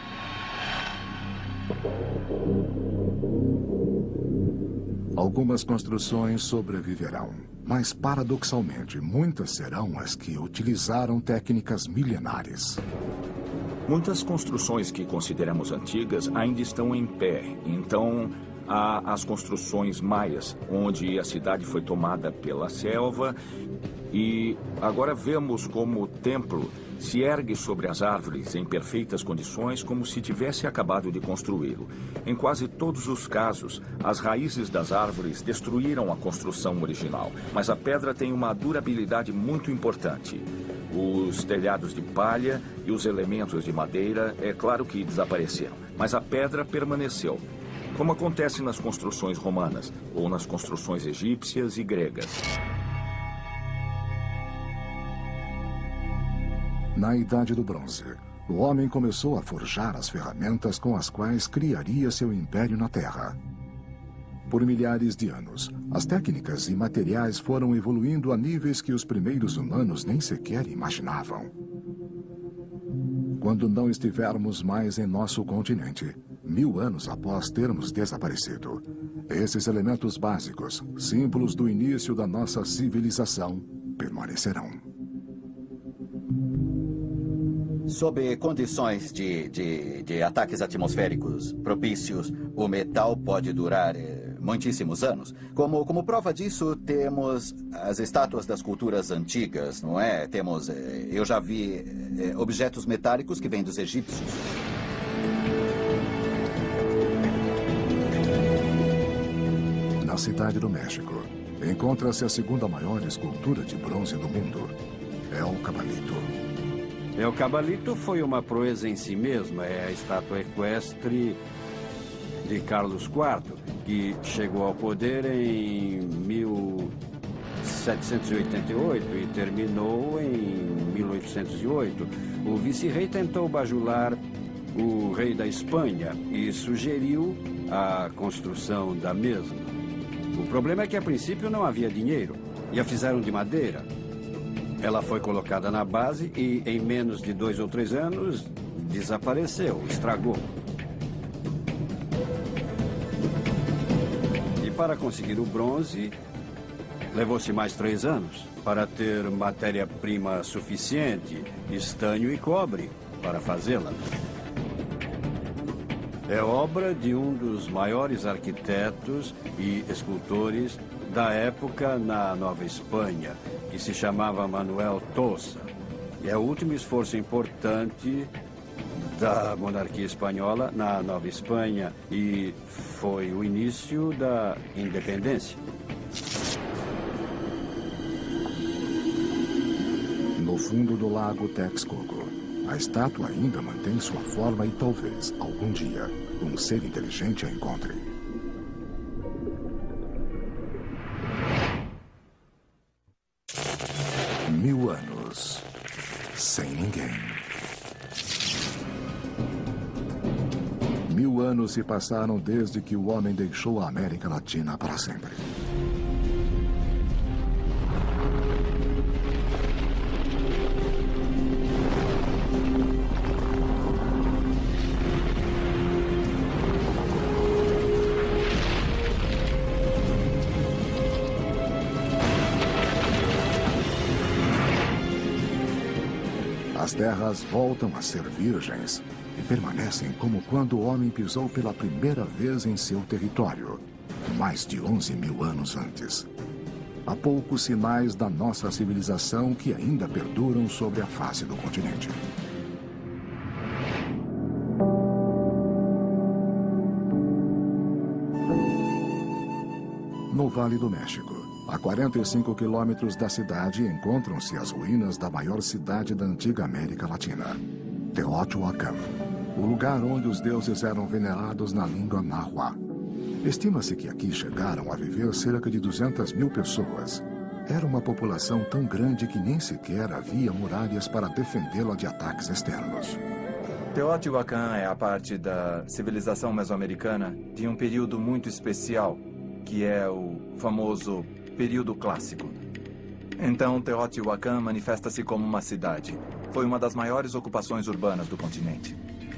Algumas construções sobreviverão, mas paradoxalmente muitas serão as que utilizaram técnicas milenares. Muitas construções que consideramos antigas ainda estão em pé. Então, há as construções maias, onde a cidade foi tomada pela selva. E agora vemos como o templo Se ergue sobre as árvores em perfeitas condições, como se tivesse acabado de construí-lo. Em quase todos os casos, as raízes das árvores destruíram a construção original, mas a pedra tem uma durabilidade muito importante. Os telhados de palha e os elementos de madeira, é claro que desapareceram, mas a pedra permaneceu, como acontece nas construções romanas ou nas construções egípcias e gregas. Na Idade do Bronze, o homem começou a forjar as ferramentas com as quais criaria seu império na Terra. Por milhares de anos, as técnicas e materiais foram evoluindo a níveis que os primeiros humanos nem sequer imaginavam. Quando não estivermos mais em nosso continente, 1000 anos após termos desaparecido, esses elementos básicos, símbolos do início da nossa civilização, permanecerão. Sob condições de ataques atmosféricos propícios, o metal pode durar muitíssimos anos. Como prova disso, temos as estátuas das culturas antigas, não é? Eu já vi objetos metálicos que vêm dos egípcios. Na Cidade do México, encontra-se a segunda maior escultura de bronze do mundo, El Cabalito. El Cabalito foi uma proeza em si mesma. É a estátua equestre de Carlos IV, que chegou ao poder em 1788 e terminou em 1808. O vice-rei tentou bajular o rei da Espanha e sugeriu a construção da mesma. O problema é que, a princípio, não havia dinheiro e a fizeram de madeira. Ela foi colocada na base e, em menos de 2 ou 3 anos, desapareceu, estragou. E para conseguir o bronze, levou-se mais 3 anos para ter matéria-prima suficiente, estanho e cobre, para fazê-la. É obra de um dos maiores arquitetos e escultores da época na Nova Espanha, que se chamava Manuel Tossa. É o último esforço importante da monarquia espanhola na Nova Espanha e foi o início da independência. No fundo do lago Texcoco, a estátua ainda mantém sua forma e talvez, algum dia, um ser inteligente a encontre. Mil anos sem ninguém. 1000 anos se passaram desde que o homem deixou a América Latina para sempre. As terras voltam a ser virgens e permanecem como quando o homem pisou pela primeira vez em seu território, mais de 11.000 anos antes. Há poucos sinais da nossa civilização que ainda perduram sobre a face do continente. No Vale do México, a 45 quilômetros da cidade, encontram-se as ruínas da maior cidade da antiga América Latina, Teotihuacan, o lugar onde os deuses eram venerados na língua náhua. Estima-se que aqui chegaram a viver cerca de 200.000 pessoas. Era uma população tão grande que nem sequer havia muralhas para defendê-la de ataques externos. Teotihuacan é a parte da civilização mesoamericana de um período muito especial, que é o famoso período clássico. Então, Teotihuacan manifesta-se como uma cidade. Foi uma das maiores ocupações urbanas do continente.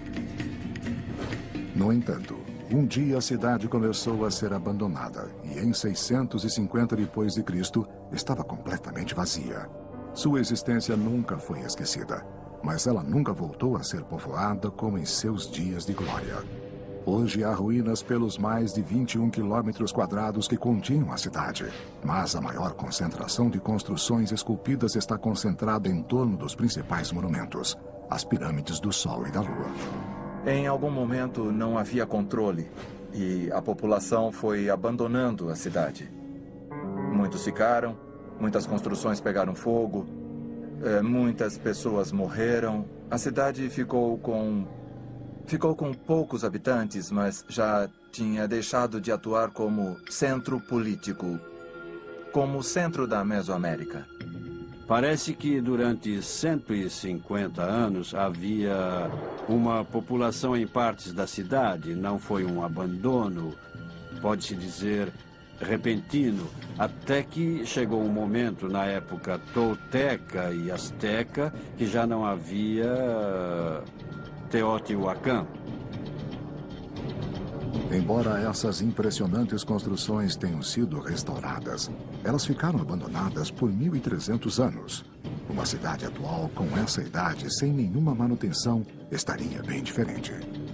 No entanto, um dia a cidade começou a ser abandonada e em 650 depois de Cristo estava completamente vazia. Sua existência nunca foi esquecida, mas ela nunca voltou a ser povoada como em seus dias de glória. Hoje há ruínas pelos mais de 21 quilômetros quadrados que continham a cidade. Mas a maior concentração de construções esculpidas está concentrada em torno dos principais monumentos, as pirâmides do Sol e da Lua. Em algum momento não havia controle e a população foi abandonando a cidade. Muitos ficaram, muitas construções pegaram fogo, muitas pessoas morreram. A cidade ficou com poucos habitantes, mas já tinha deixado de atuar como centro político, como centro da Mesoamérica. Parece que durante 150 anos havia uma população em partes da cidade, não foi um abandono, pode-se dizer, repentino, até que chegou um momento na época tolteca e asteca que já não havia Teotihuacan. Embora essas impressionantes construções tenham sido restauradas, elas ficaram abandonadas por 1.300 anos. Uma cidade atual com essa idade, sem nenhuma manutenção, estaria bem diferente.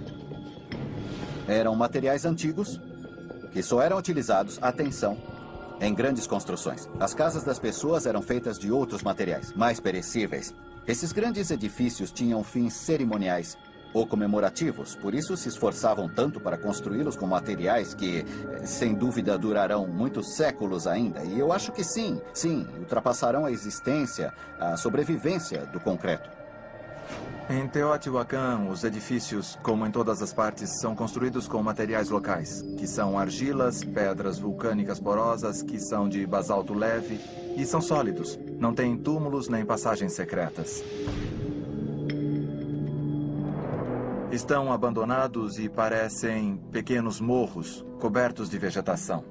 Eram materiais antigos que só eram utilizados, atenção, em grandes construções. As casas das pessoas eram feitas de outros materiais, mais perecíveis. Esses grandes edifícios tinham fins cerimoniais ou comemorativos, por isso se esforçavam tanto para construí-los com materiais que, sem dúvida, durarão muitos séculos ainda. E eu acho que sim, ultrapassarão a existência, a sobrevivência do concreto. Em Teotihuacan, os edifícios, como em todas as partes, são construídos com materiais locais, que são argilas, pedras vulcânicas porosas, que são de basalto leve e são sólidos. Não têm túmulos nem passagens secretas. Estão abandonados e parecem pequenos morros, cobertos de vegetação.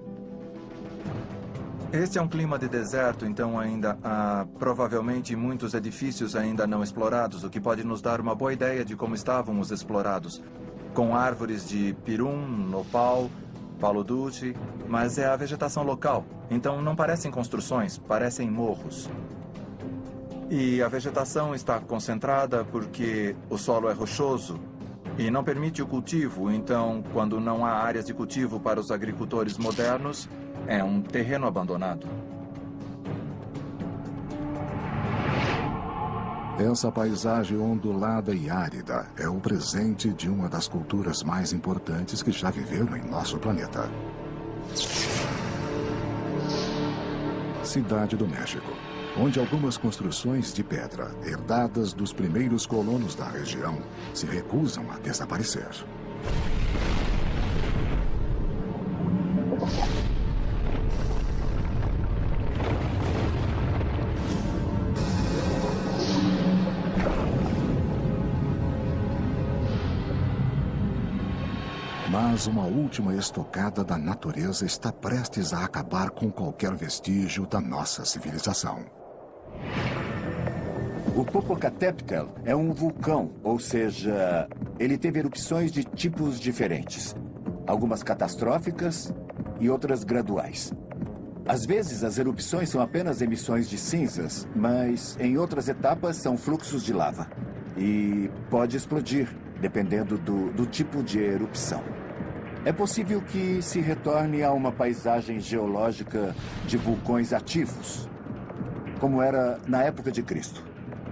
Este é um clima de deserto, então ainda há provavelmente muitos edifícios ainda não explorados, o que pode nos dar uma boa ideia de como estavam os explorados. Com árvores de pirum, nopal, palo-duce, mas é a vegetação local. Então não parecem construções, parecem morros. E a vegetação está concentrada porque o solo é rochoso e não permite o cultivo, então quando não há áreas de cultivo para os agricultores modernos, é um terreno abandonado. Essa paisagem ondulada e árida é o presente de uma das culturas mais importantes que já viveram em nosso planeta. Cidade do México, onde algumas construções de pedra, herdadas dos primeiros colonos da região, se recusam a desaparecer. Mas uma última estocada da natureza está prestes a acabar com qualquer vestígio da nossa civilização. O Popocatépetl é um vulcão, ou seja, ele teve erupções de tipos diferentes. Algumas catastróficas e outras graduais. Às vezes, as erupções são apenas emissões de cinzas, mas em outras etapas são fluxos de lava. E pode explodir, dependendo do tipo de erupção. É possível que se retorne a uma paisagem geológica de vulcões ativos, como era na época de Cristo.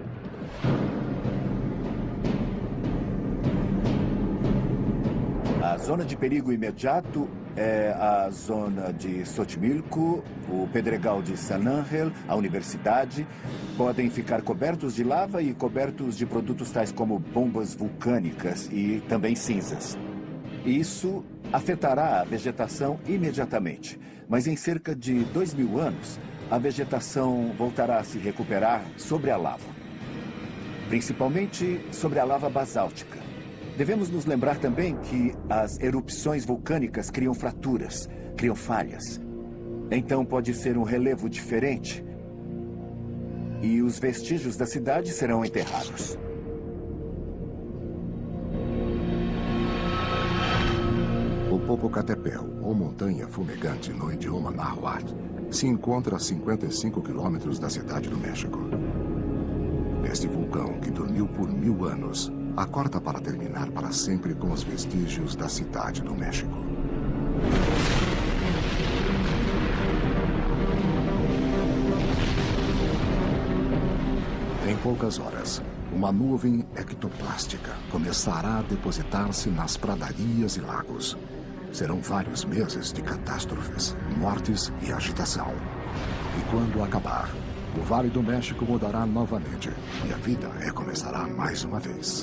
A zona de perigo imediato é a zona de Xochimilco, o Pedregal de San Ángel, a universidade. Podem ficar cobertos de lava e cobertos de produtos tais como bombas vulcânicas e também cinzas. Isso afetará a vegetação imediatamente, mas em cerca de 2.000 anos, a vegetação voltará a se recuperar sobre a lava, principalmente sobre a lava basáltica. Devemos nos lembrar também que as erupções vulcânicas criam fraturas, criam falhas. Então pode ser um relevo diferente e os vestígios da cidade serão enterrados. O Popocatépetl, ou Montanha Fumegante no idioma náhuatl, se encontra a 55 quilômetros da cidade do México. Este vulcão, que dormiu por 1000 anos, acorda para terminar para sempre com os vestígios da Cidade do México. Em poucas horas, uma nuvem ectoplástica começará a depositar-se nas pradarias e lagos. Serão vários meses de catástrofes, mortes e agitação. E quando acabar, o Vale do México mudará novamente e a vida recomeçará mais uma vez.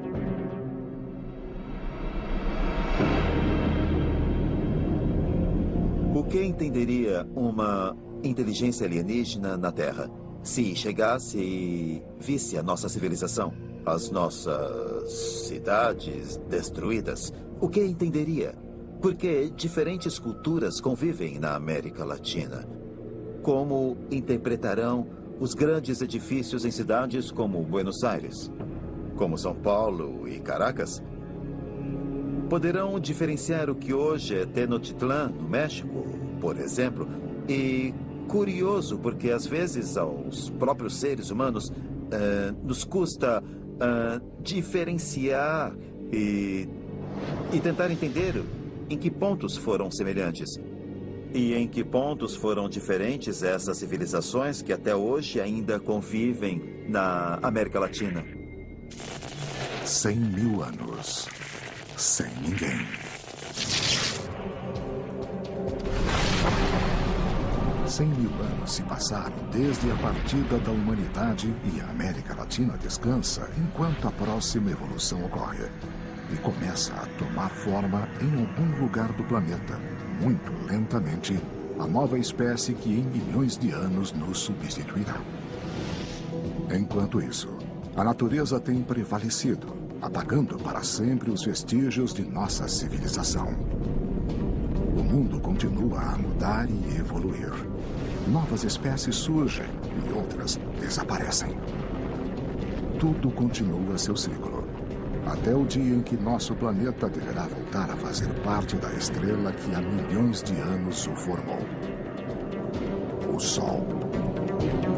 O que entenderia uma inteligência alienígena na Terra se chegasse e visse a nossa civilização, as nossas cidades destruídas? O que entenderia? Porque diferentes culturas convivem na América Latina. Como interpretarão os grandes edifícios em cidades como Buenos Aires, como São Paulo e Caracas? Poderão diferenciar o que hoje é Tenochtitlan, no México, por exemplo? E curioso, porque às vezes aos próprios seres humanos nos custa diferenciar e tentar entender em que pontos foram semelhantes. E em que pontos foram diferentes essas civilizações que até hoje ainda convivem na América Latina? 100.000 anos. Sem ninguém. Cem mil anos se passaram desde a partida da humanidade e a América Latina descansa enquanto a próxima evolução ocorre. E começa a tomar forma em algum lugar do planeta, muito lentamente, a nova espécie que em milhões de anos nos substituirá. Enquanto isso, a natureza tem prevalecido, apagando para sempre os vestígios de nossa civilização. O mundo continua a mudar e evoluir. Novas espécies surgem e outras desaparecem. Tudo continua seu ciclo, até o dia em que nosso planeta deverá voltar a fazer parte da estrela que há milhões de anos o formou. O Sol.